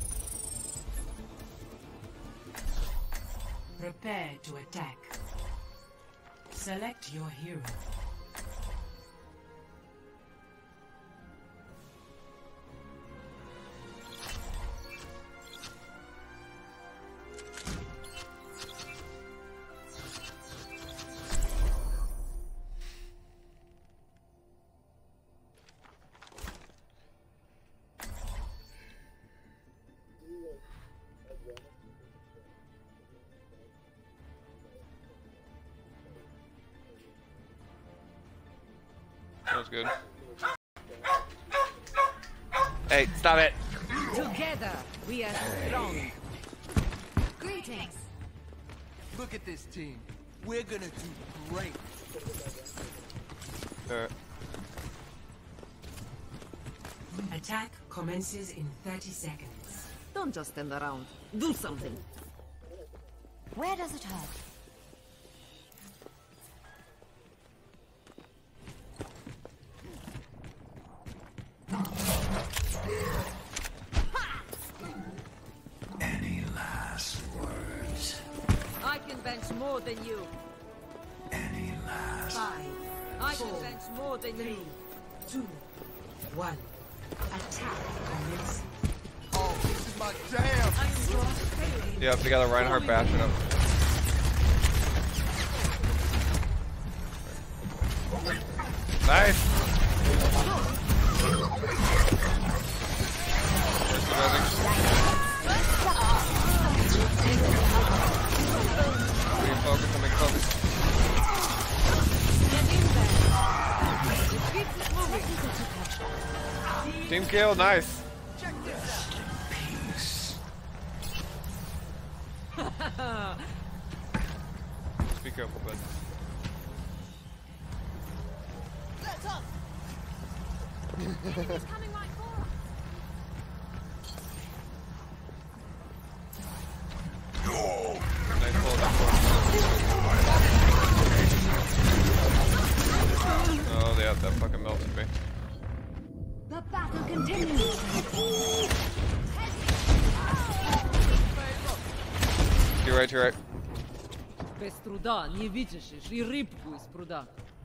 I: Prepare to attack. Select your hero.
K: That was good. Hey, stop it!
E: Together, we are strong.
J: Greetings.
F: Look at this team. We're gonna do great.
K: Alright.
I: Attack commences in 30 seconds.
E: Don't just stand around. Do something.
D: Where does it hurt?
G: Any last words?
E: I can bench more than you.
G: Any last
I: 5,
E: I can bench more than
I: 3,
E: you.
I: 2, 1. Attack commencing.
F: Oh, this is my jam.
K: Yeah, they got a Reinhardt bashing up. Nice! Being focused, I'm being focused. Team kill, nice! Just be careful, bud.
J: He's coming right for us.
K: Nice pull, nice pull. Oh, yeah, that fucking melted me.
C: The battle continues.
K: To your right, to your right.
E: Без труда не вытащишь и рыбку из пруда.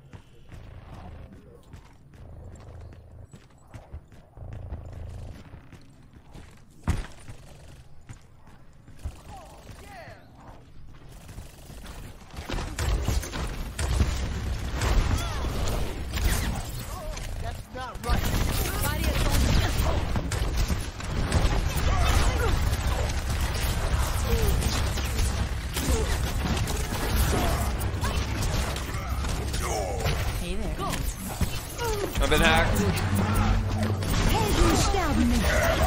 K: I've been hacked.
C: Helden sterben nicht.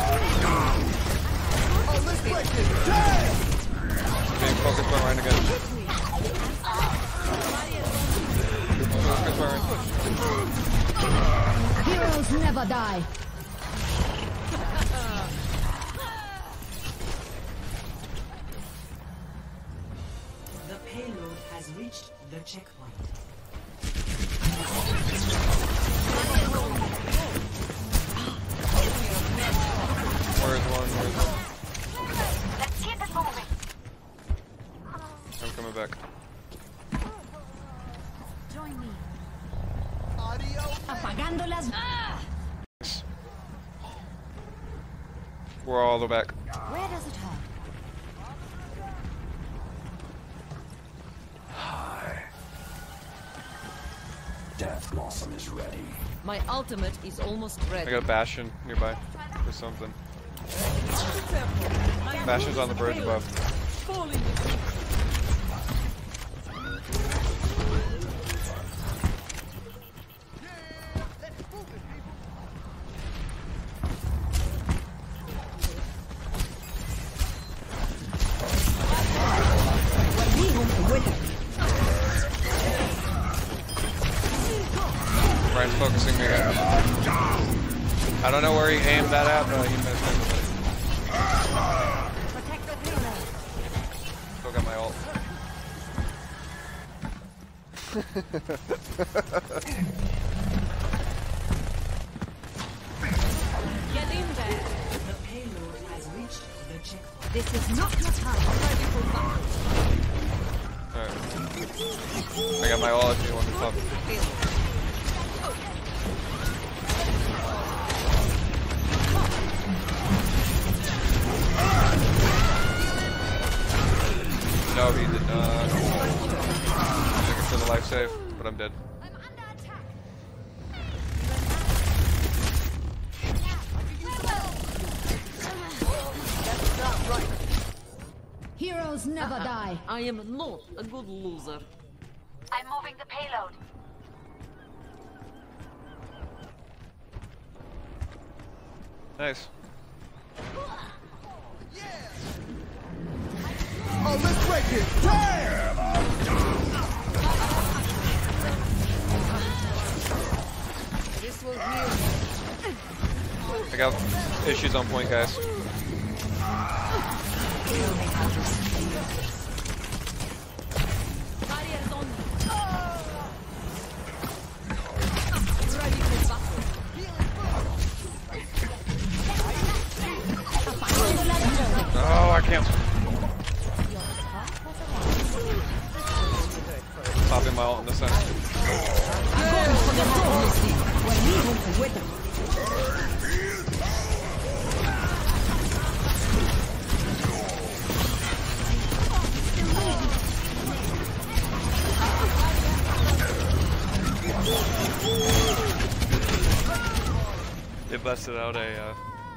K: Being focused by Ryan again. Focus by Ryan.
C: Heroes never die.
I: The payload has reached the checkpoint.
K: Where's one? Where's one?
D: Let's keep it moving.
K: I'm coming back.
J: Join me.
C: Apagando las...
K: We're all the back.
D: Where does it hurt?
G: Death Blossom is ready.
E: My ultimate is almost
K: I
E: ready.
K: got a Bastion nearby. Or something. Bastion's on the bridge above. bad app. He missed everybody.
E: Protect the payload.
K: Still got my ult.
E: Get in there.
I: The payload has reached the checkpoint.
E: This is not your time. Ready for battle.
K: Alright. I got my ult if you want to talk. No, he did not. Looking for the life save, but I'm dead.
L: Heroes never die.
E: I am not a good loser.
H: I'm moving the payload.
K: Nice.
F: Oh, let's break it! Damn!
E: This will heal.
K: I got issues on point, guys.
E: Barriers on me. Ready for battle.
K: Oh, I can't. Popping my ult in the center. They busted out a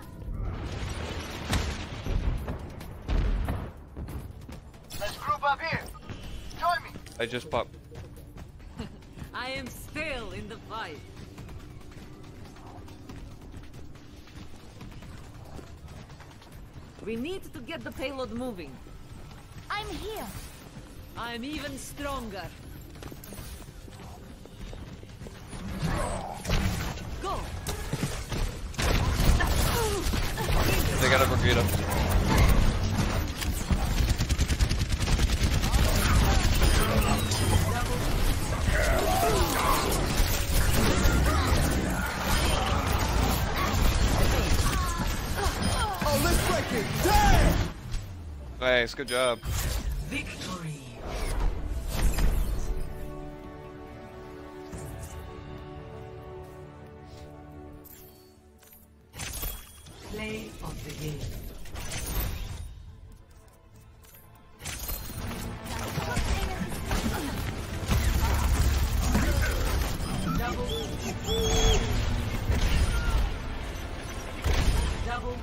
F: Let's group up here. Join me.
K: I just popped.
E: I am still in the fight. We need to get the payload moving.
D: I'm here.
E: I'm even stronger. Go!
K: They got a Brigida.
F: Oh, let's break it! Damn!
K: Nice, good job.
I: Victory. Play of the game. Double.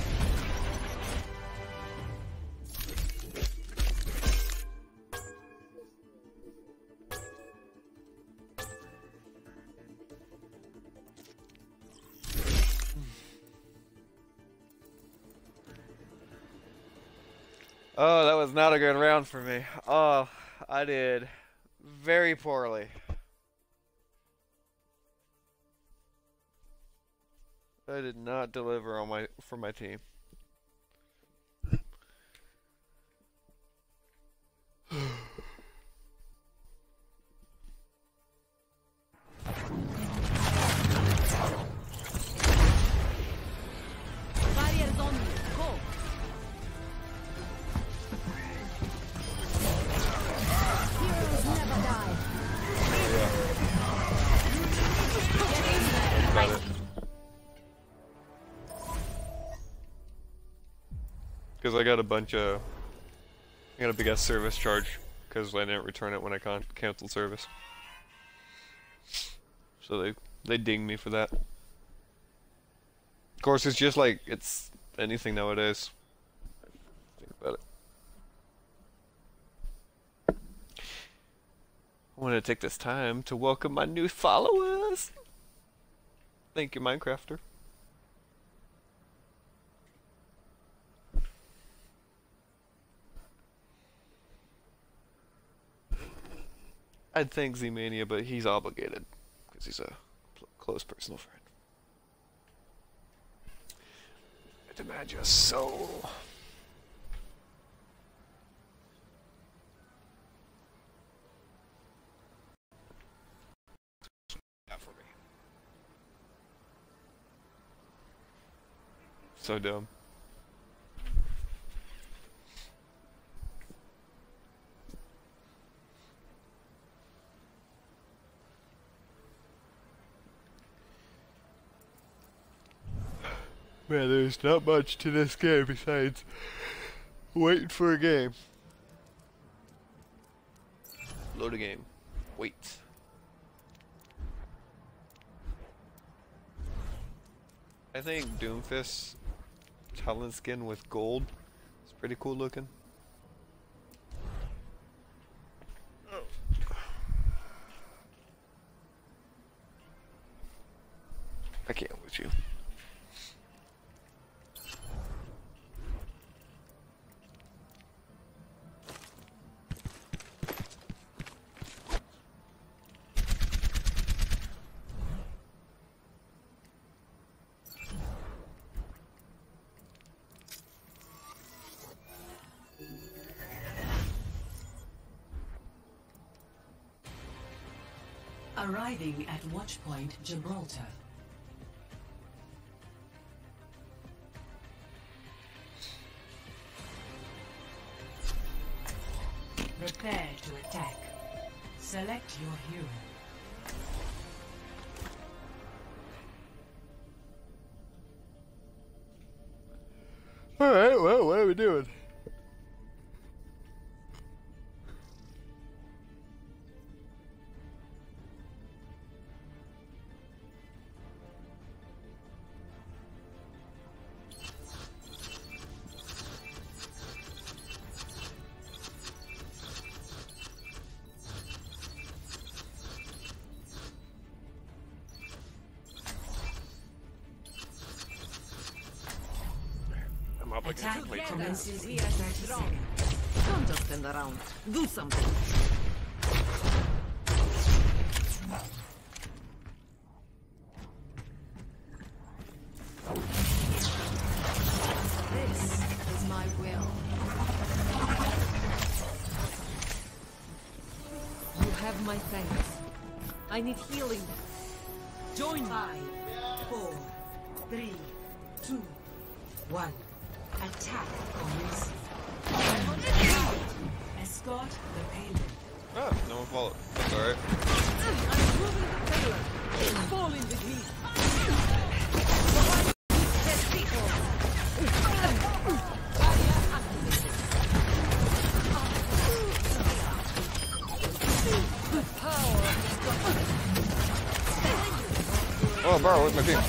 K: Oh, that was not a good round for me. Oh, I did very poorly. I did not deliver on for my team.
E: Barriers on me. Go!
L: Heroes never die.
K: Got it. Because I got a big ass service charge because I didn't return it when I canceled service. So they dinged me for that. Of course, it's just like it's anything nowadays. Think about it. I want to take this time to welcome my new followers. Thank you, Minecrafter. I'd thank Z-Mania, but he's obligated because he's a close personal friend.
A: Demand your soul. Not for me. So dumb. Man, there's not much to this game besides waiting for a game. Load a game. Wait. I think Doomfist's Talon skin with gold is pretty cool looking. I can't with you.
I: Arriving at Watchpoint Gibraltar. Prepare to attack. Select your hero.
A: Alright, well, what are we doing?
I: Attack commences in 30 seconds.
C: Don't just stand around. Do something.
J: This is my will.
C: You have my thanks. I need healing. Join me.
I: 5, 4, 3, 2, 1. Attack commences. Escort the payload.
A: Oh, no one followed. That's alright.
C: I'm moving the payload. Fall in with me.
A: Oh, Barrow, where's my team?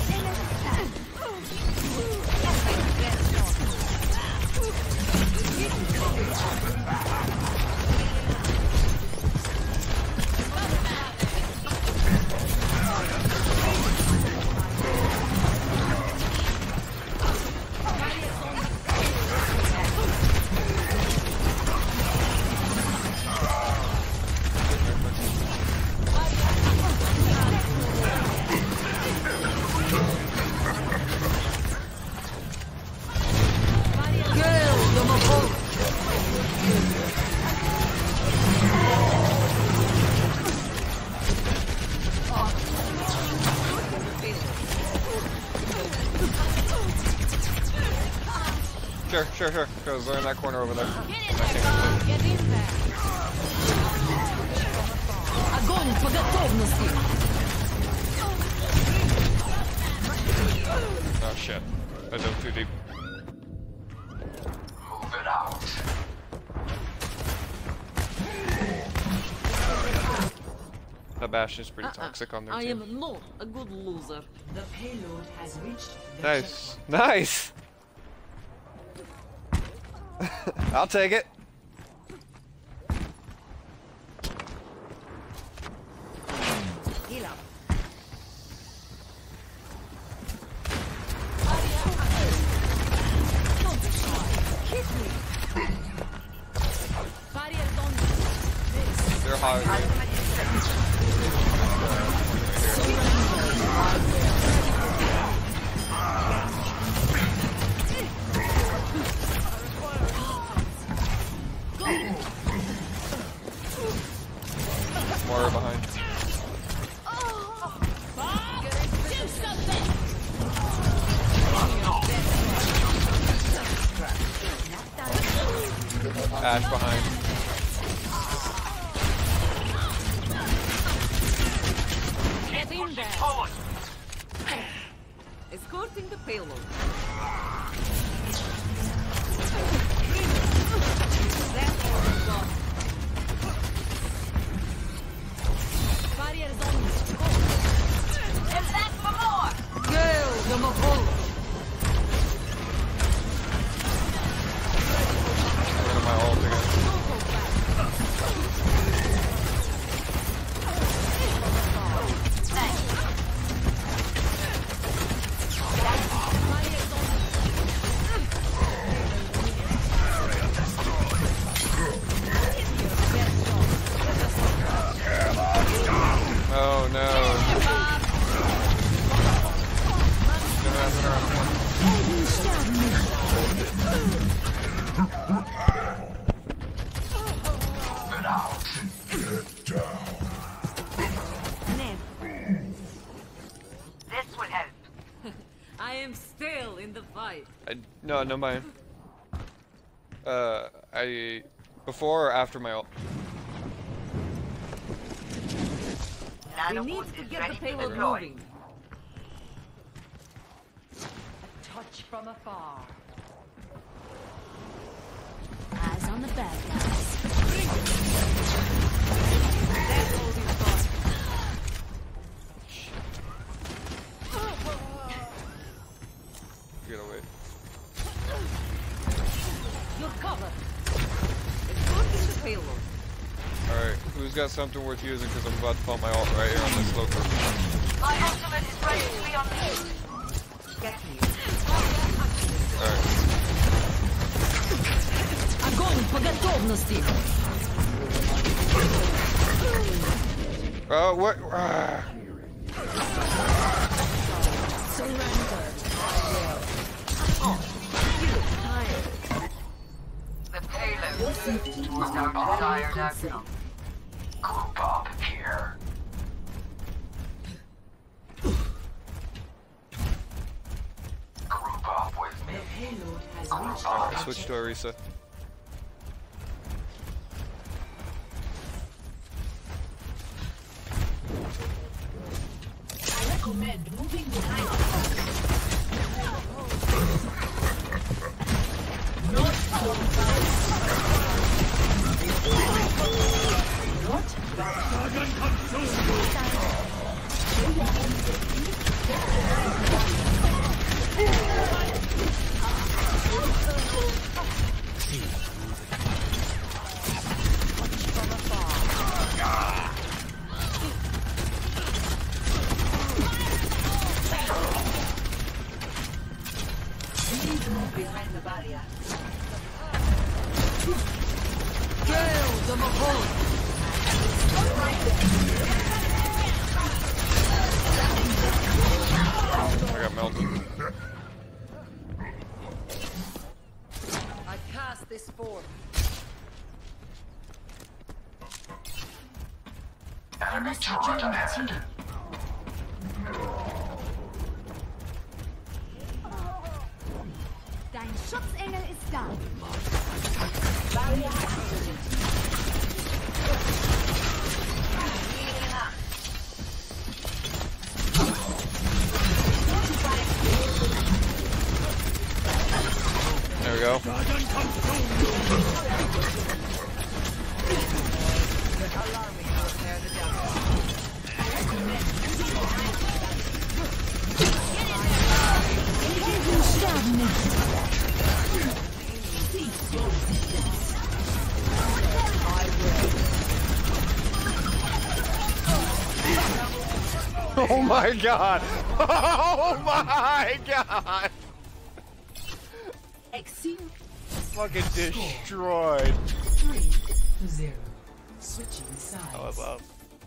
A: Sure. Because they're in that corner over there.
J: Get in there.
C: Огонь по готовности.
A: Oh shit. I dove too deep.
G: Move it out.
A: That Bastion's pretty toxic on their
C: I
A: team.
C: am not a good loser.
I: The payload has reached the
A: Nice. Nice! I'll take it.
C: Heal up.
A: They're hard.
K: Moira behind.
D: Do something!
K: Ash behind.
E: Get in there. Escorting the payload. Barrier is on.
D: And back for more!
E: Gale, the Mahol.
K: Rid of my ult again. Oh no.
H: This would help.
E: I am still in the fight.
K: No, no mind. Before or after my ult?
E: We need to get the payload moving.
L: Touch from afar.
D: Eyes on the bad guys.
K: Get away.
E: You're covered. Escorting the payload.
K: Alright, who's got something worth using? Because I'm about to pump my ult right here on this local.
H: My ultimate is ready to be unleashed.
E: Get me.
K: Alright.
E: Огонь по готовности.
K: Oh, what?
H: The payload towards our desired outcome.
G: Group up here. Group up with me.
I: Payload has
G: Group
I: reached
G: up.
K: I switched to Orisa.
L: I recommend moving behind us. Not behind the barrier.
E: Gale, the Mahol.
K: I got melted.
E: I cast this form.
G: Enemy turret ahead.
D: Dein Schutzengel ist da.
K: There we go. Oh my god! Oh my god!
L: Exceed.
K: Fucking destroyed.
I: 3-0. Switching sides.
K: Oh, what's up?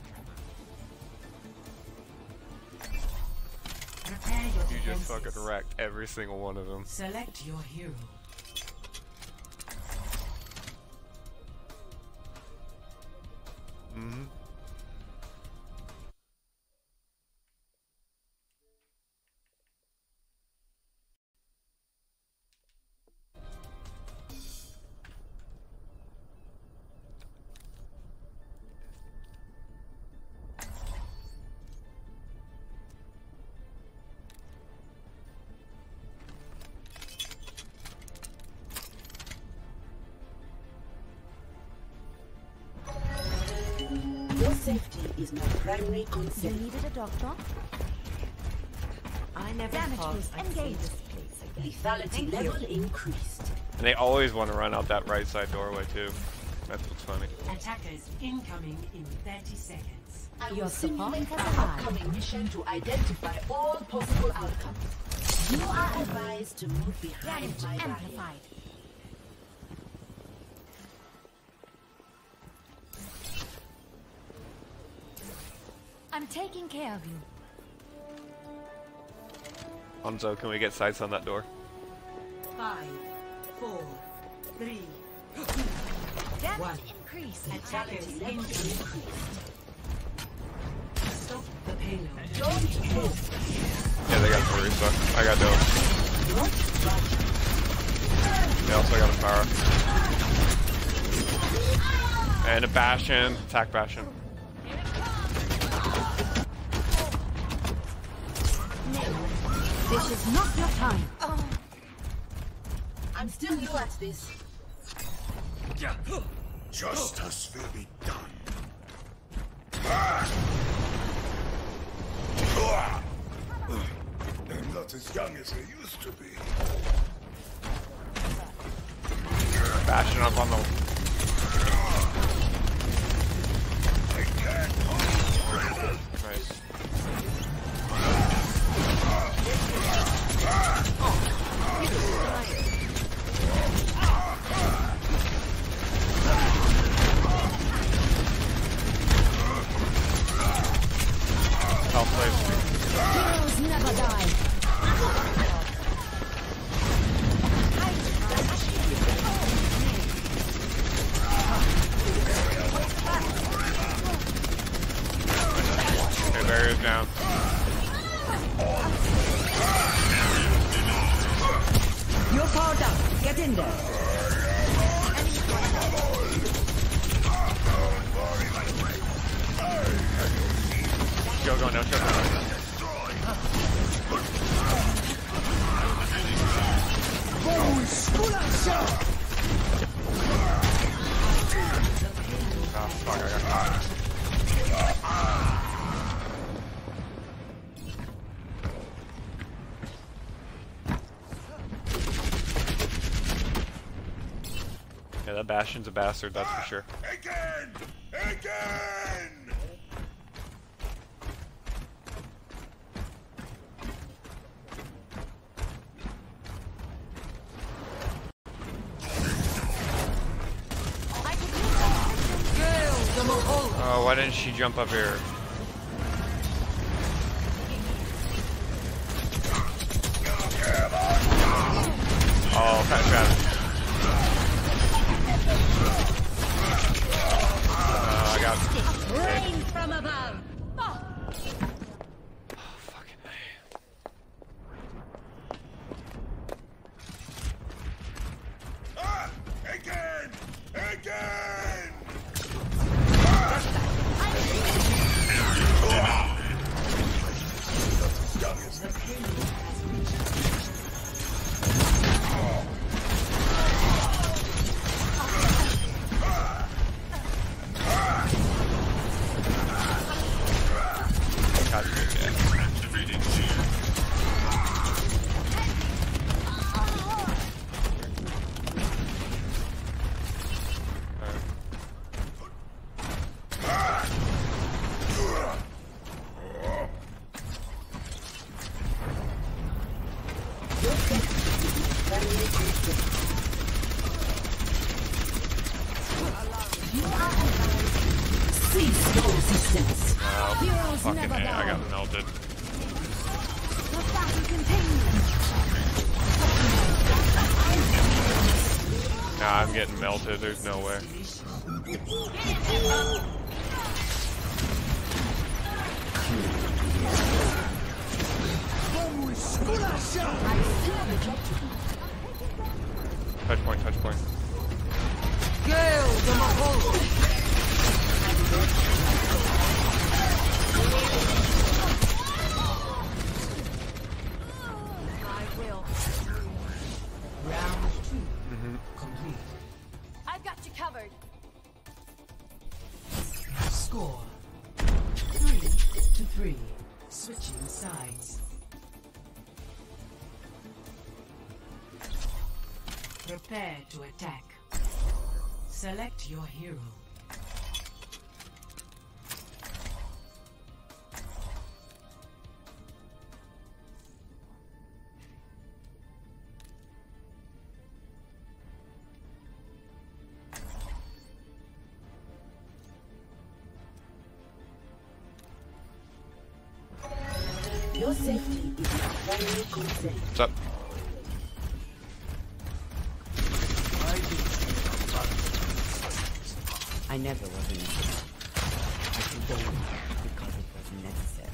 I: Prepare your
K: You just
I: defenses.
K: fucking wrecked every single one of them.
I: Select your hero.
K: Mm-hmm.
L: safety is my primary
C: You
L: concern.
C: needed a doctor?
E: I never
C: Damage
E: thought
C: boost
E: I'd see
C: engaged.
E: this place again.
L: Lethality level increased.
K: And they always want to run out that right side doorway too. That's what's funny.
I: Attackers incoming in 30 seconds.
L: I
C: Your
L: will
C: support
L: simulate an
C: has arrived.
L: upcoming mission to identify all possible outcomes. You are advised to move behind
D: Damage
L: my barrier.
D: amplified. I'm taking care of you.
K: Hanzo, can we get sights on that door?
I: 5, 4, 3,
D: Damage
I: One.
D: increase.
I: attackers
L: Level
I: incoming.
L: increased.
I: Stop the payload.
L: Don't move.
K: Yeah, they got Teresa. I got Dome. They also got a Power. And a Bastion. Attack Bastion.
C: This is not your time.
L: I'm still new at this.
F: Justice will be done. I'm not as young as I used to be.
K: Bastion up on the... Nice. I'll play.
C: Heroes never die.
K: Okay, barrier's down.
C: You're powered up. Get in there.
K: Shield going down, shield going down. Oh, fuck, I got caught. Yeah, that Bastion's a bastard, that's for sure.
F: Again! Again!
K: Oh, why didn't she jump up here? Oh, okay, got it. I got it.
C: Rain from above.
K: Fucking A.
F: Ah! Again! Again!
K: Got it, yeah.
L: Cease your resistance.
K: Oh, fucking A, I got melted.
D: The battle continues.
K: Nah, I'm getting melted, there's no way. Touch point, touch point.
D: I will.
I: Round 2 complete.
J: I've got you covered.
I: Score Prepare to attack. Select your hero.
L: Your safety is my only concern.
K: What's up?
C: I never was an introvert. I condoned it because it was necessary.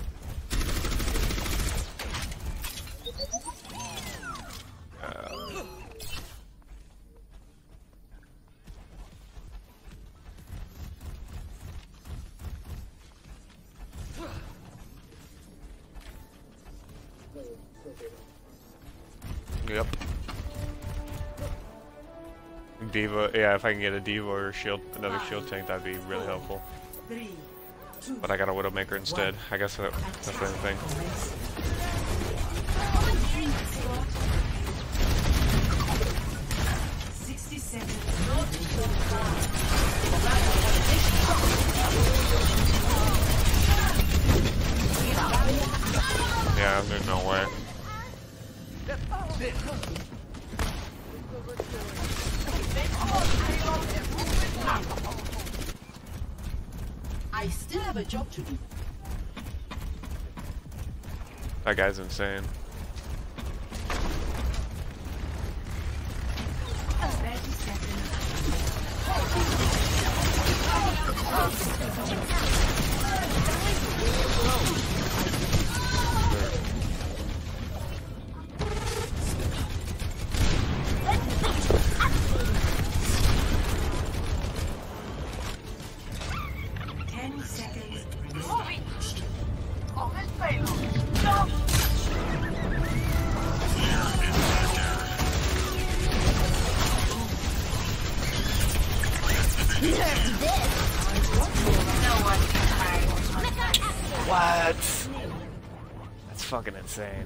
K: Yep. Diva, yeah, if I can get a Diva or a shield, another shield tank, that'd be really helpful.
I: 3, 2,
K: But I got a Widowmaker instead. I guess that's the same thing.
I: 60 seconds.
K: Yeah, there's no way.
L: I still have a job to do.
K: That guy's insane.
I: 30 seconds.
K: What? That's fucking insane.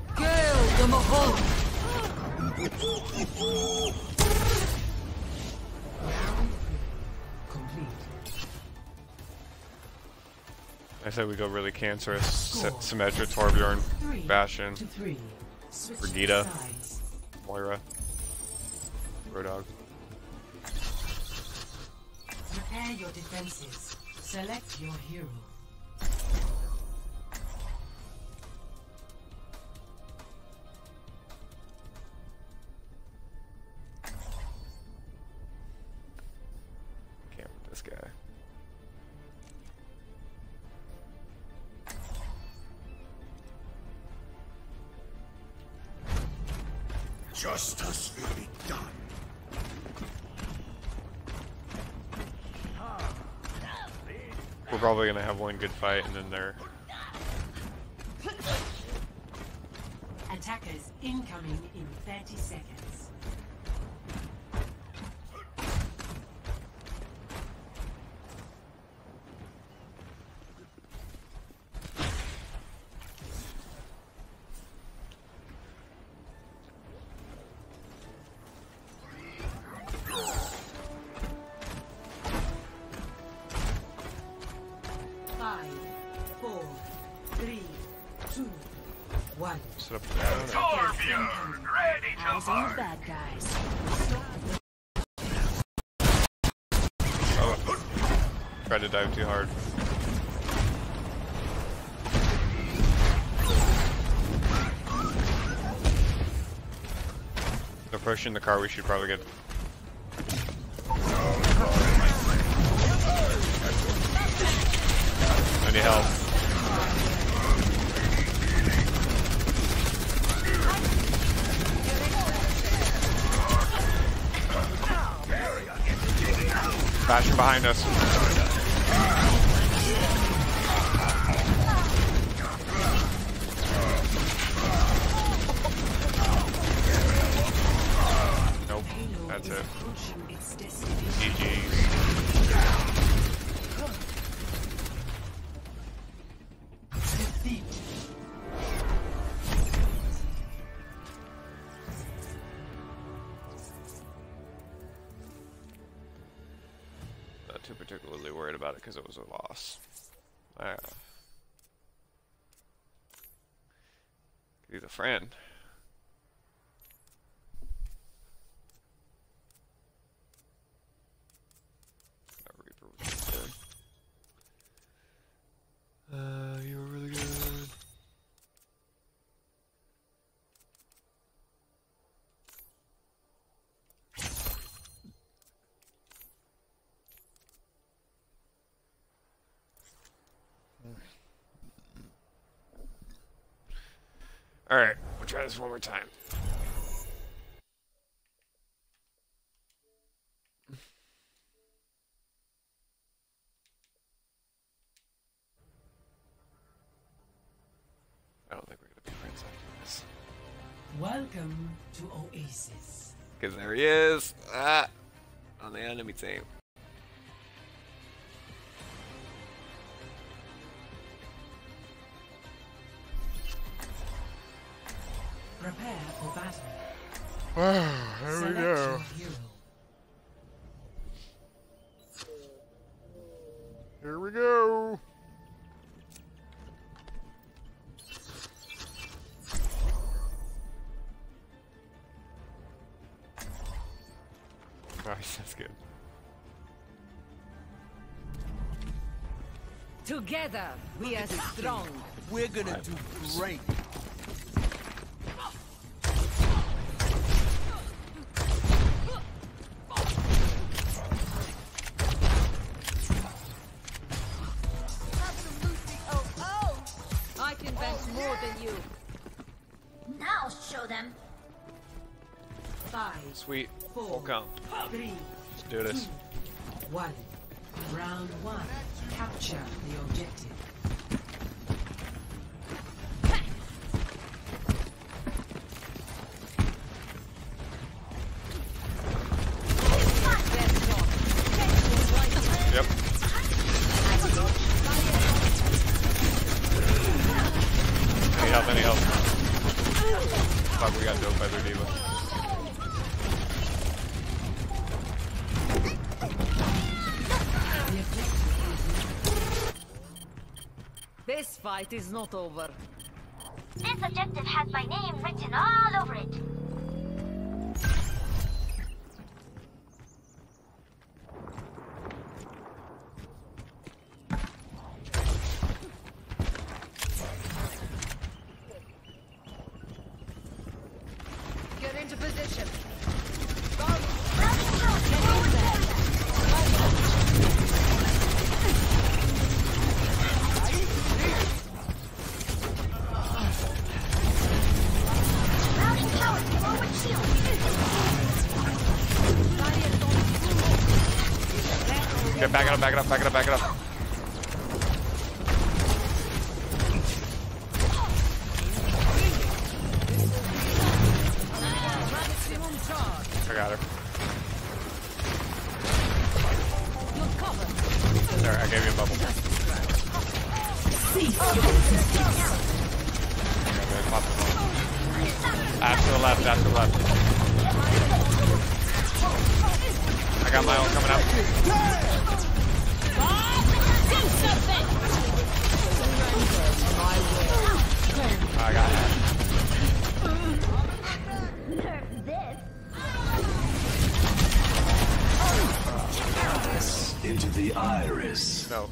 K: I said we go really cancerous. Symmetra, Torbjorn, Bastion, Brigitte, Moira, Roadhog.
I: Prepare your defenses. Select your hero.
K: Can't with this guy.
F: Justice will be done.
K: We're probably gonna have one good fight and then they're...
I: Attackers incoming in 30 seconds.
K: Sit up down.
F: Torbjorn, ready to
D: Eyes on the bad guys.
K: Oh. Tried to dive too hard. They're pushing the car, we should probably get... I need help. Bastion behind us. Nope, that's it. GG's. too particularly worried about it because it was a loss. He's a friend. That Reaper was good. You were really good. Alright, we'll try this one more time. I don't think we're gonna be friends after this.
I: Welcome to Oasis.
K: Because there he is! Ah! On the enemy team.
I: Prepare for battle.
K: Here
I: Select
K: we go.
I: your hero.
K: Here we go. Nice, that's good.
E: Together, we are strong.
F: We're gonna do great.
E: I can bench more than you.
D: Now show them.
I: 5,
K: Sweet.
I: 4,
K: Full count.
I: 3,
K: Let's do this.
I: 1. Round 1. Capture the objective.
K: Yep. Any help? Fuck, we got dope by their diva.
E: This fight is not over.
D: This objective has my name written all over it.
E: Get into position.
K: Okay, back it up, back it up, back it up, back it up. I got her. There, I gave you a bubble. Okay, pop it on. After the left, after the left. I got my own coming up. I got it.
M: Into the iris.
K: No.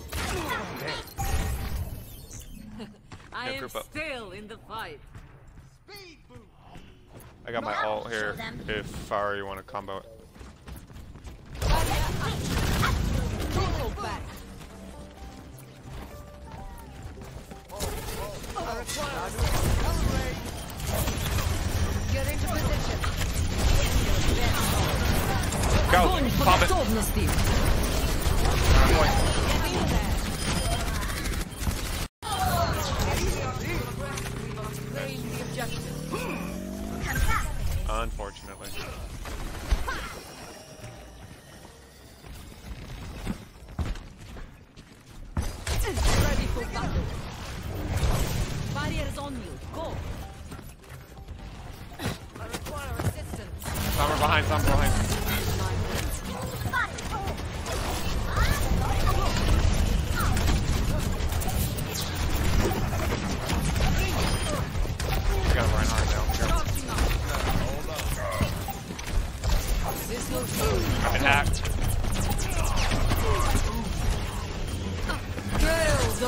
E: I am
K: group up.
E: still in the fight.
K: I got my ult here if Fire you want to combo it.
E: Total back. Get into position.
K: Go! Pop it! Unfortunately.
E: Ready for battle. Barrier is on you. Go. I require assistance.
K: Some are behind, some are behind.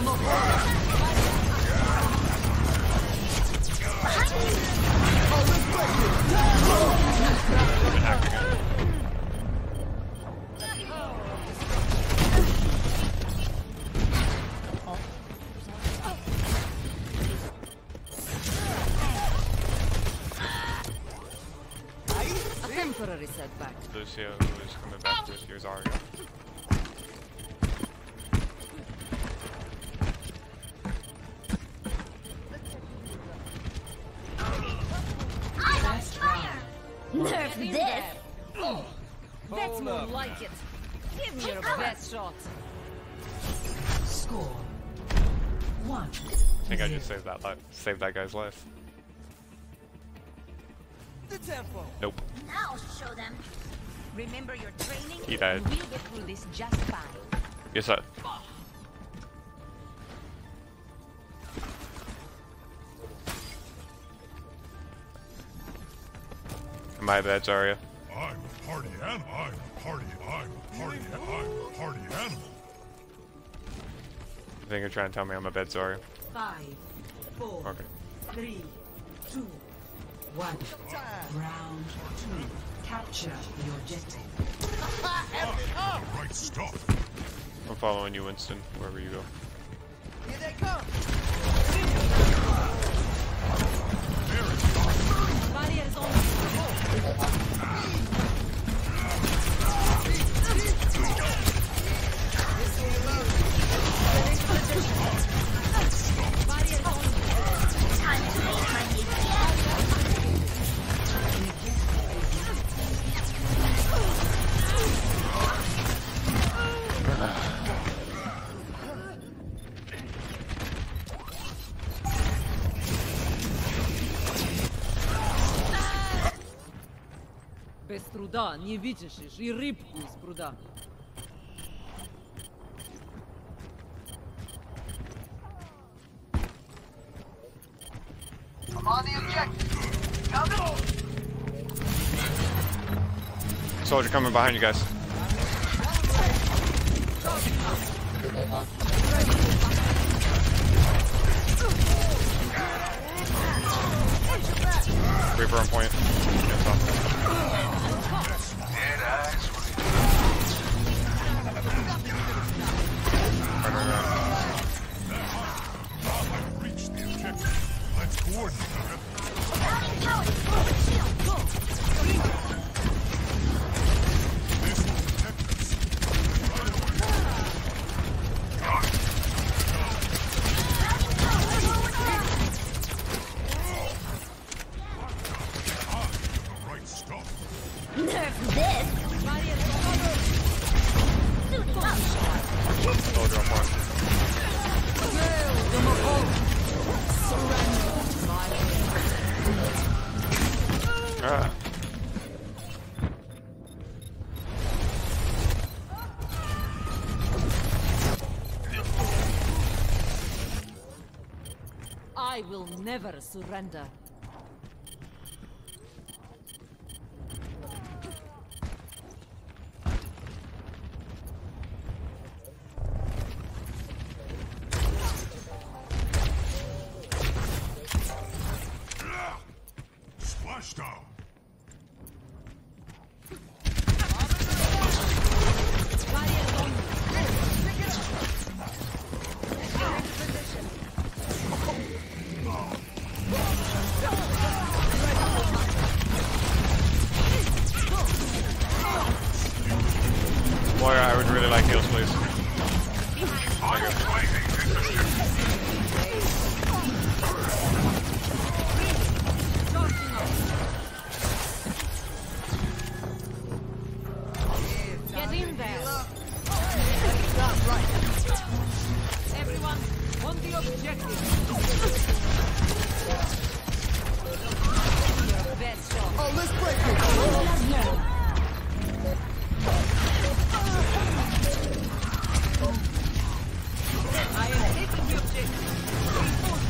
E: A temporary setback.
K: Lucio is coming back with your Zarya.
D: Nerf this!
E: That's more like it. Give me your best shot.
I: Score 1.
K: I think I just saved that guy's life.
F: The tempo.
K: Nope.
D: Now show them.
E: Remember your training?
K: He died.
E: We'll get through this just fine.
K: Yes, sir. My bad, Zarya.
N: I'm a party animal. I'm a party animal.
K: I think you're trying to tell me I'm a bad Zarya.
I: 5, 4,
K: Okay.
I: 3, 2, 1. Round 2. Capture the objective.
N: The right stuff.
K: I'm following you, Winston, wherever you go.
F: Here they come.
E: Barriers on.
B: Без труда не вытащишь и рыбку из пруда.
F: I'm on the objective. Come
K: Soldier coming behind you guys. Reaper on point. Yes, on.
G: Dead eyes.
N: I've reached the objective. Let's coordinate. This will protect us. The right stuff.
D: Nerf this! Suiting up!
K: Soldier on point. Ah.
B: I will never surrender.
N: Splashdown.
K: Moira, I would really like heals, please.
E: Get in there. Everyone, on the objective. Your best shot.
F: Oh, let's break it.
E: I am taking the objective.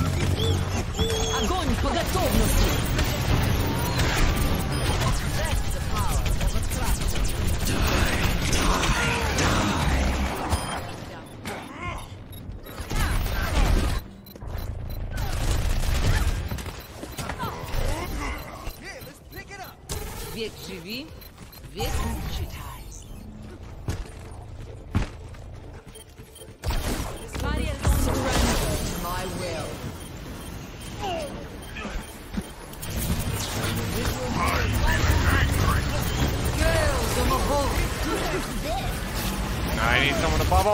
B: Огонь по готовности!
E: That's Век живи, век молчи. Surrender my will. Girls, I'm a bull.
K: I need someone to bubble.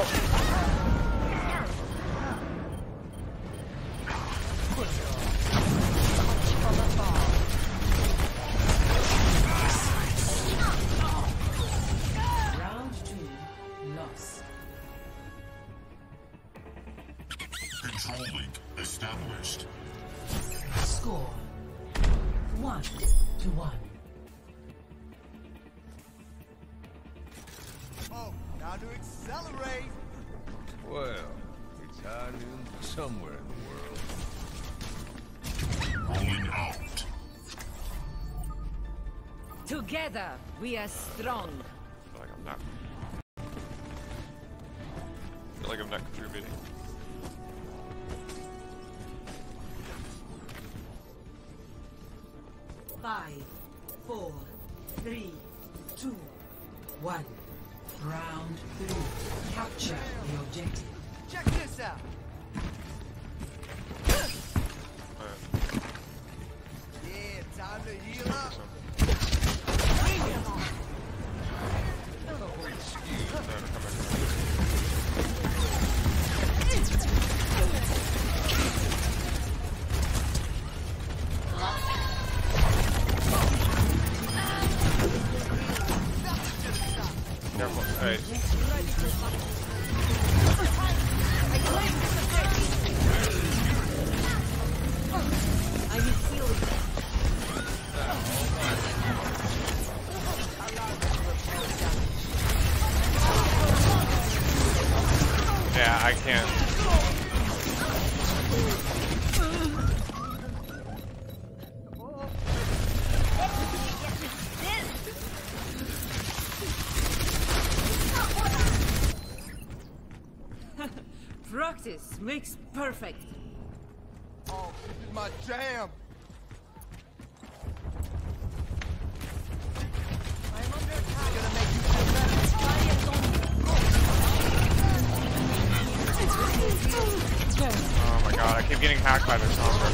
I: Round 2 lost.
N: Control link established.
I: Score 1-1.
O: Oh, now to accelerate.
P: Well, it's high noon somewhere in the world.
N: Rolling out.
E: Together, we are strong.
K: I feel like I'm not contributing.
I: Five, 4, 3, 2, 1. Round 3. Capture the objective.
O: Check this out. Yeah, time to heal up.
K: Careful. Alright.
E: I need healing.
K: Yeah, I can't.
E: Practice makes perfect.
O: Oh, this is my jam. I'm under attack. Gonna make you feel better.
K: Oh my god, I keep getting hacked by this hunger.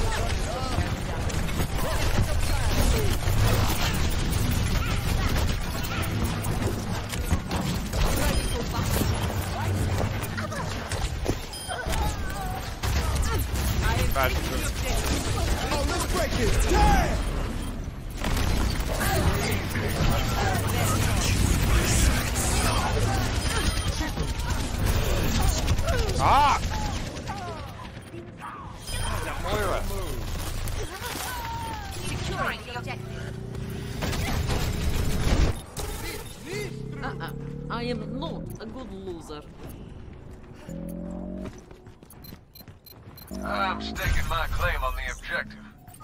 K: Bad.
O: Oh, let's break it. Damn!
K: Ah! Moira.
D: Securing the objective.
E: I am not a good loser.
P: I'm staking my claim on the objective.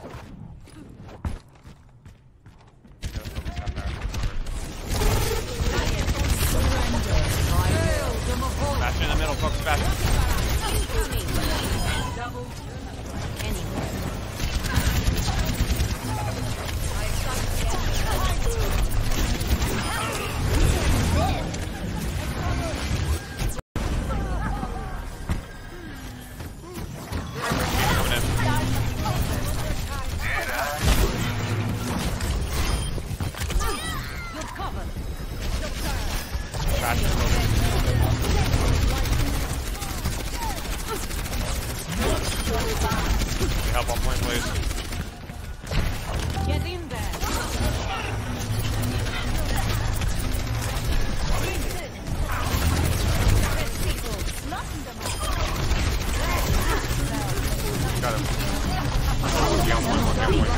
K: Faster in the middle, folks, faster.
E: Double.
K: Help on point, please.
E: Get in there.
K: Got him. Be on point, be on point.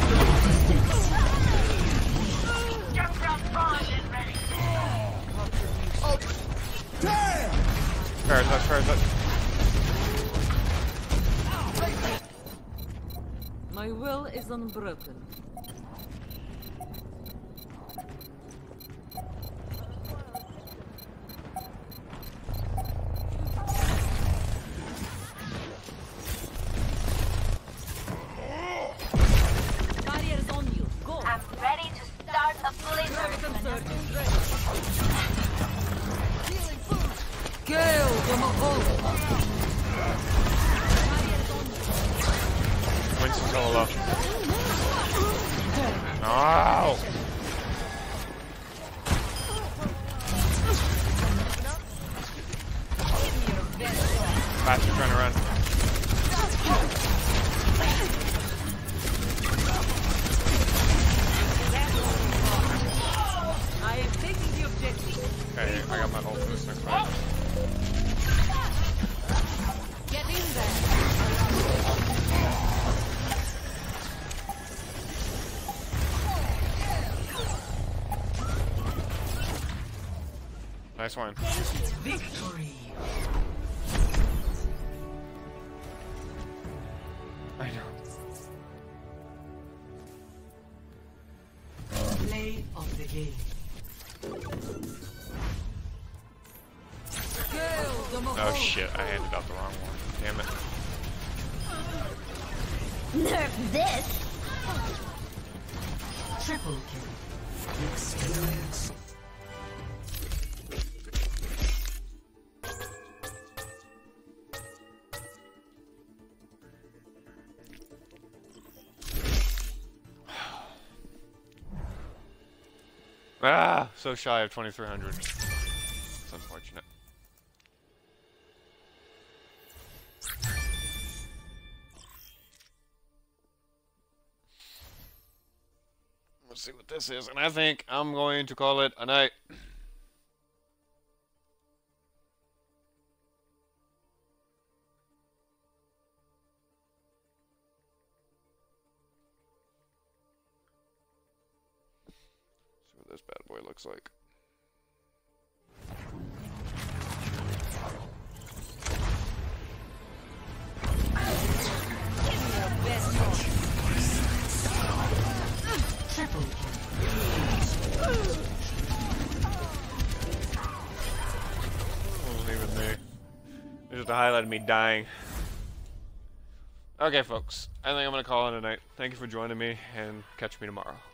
O: Oh, damn!
K: Parasite.
E: My will is unbroken.
D: I'm ready to start a blitz.
K: Solo. No! Faster trying to run.
E: I am taking the objective.
K: Okay, I got my ult for this next fight.
J: Get in there.
K: Nice one.
I: Victory.
K: I know.
I: Play of the game.
K: Oh shit, I handed out the wrong one. Damn it.
D: Nerf this!
I: Triple kill. Experience.
K: Ah, so shy of 2300. It's unfortunate. Let's see what this is, and I think I'm going to call it a night. See what this bad boy looks like. Wasn't even there. It was just a highlight of me dying. Okay, folks. I think I'm going to call it a night. Thank you for joining me, and catch me tomorrow.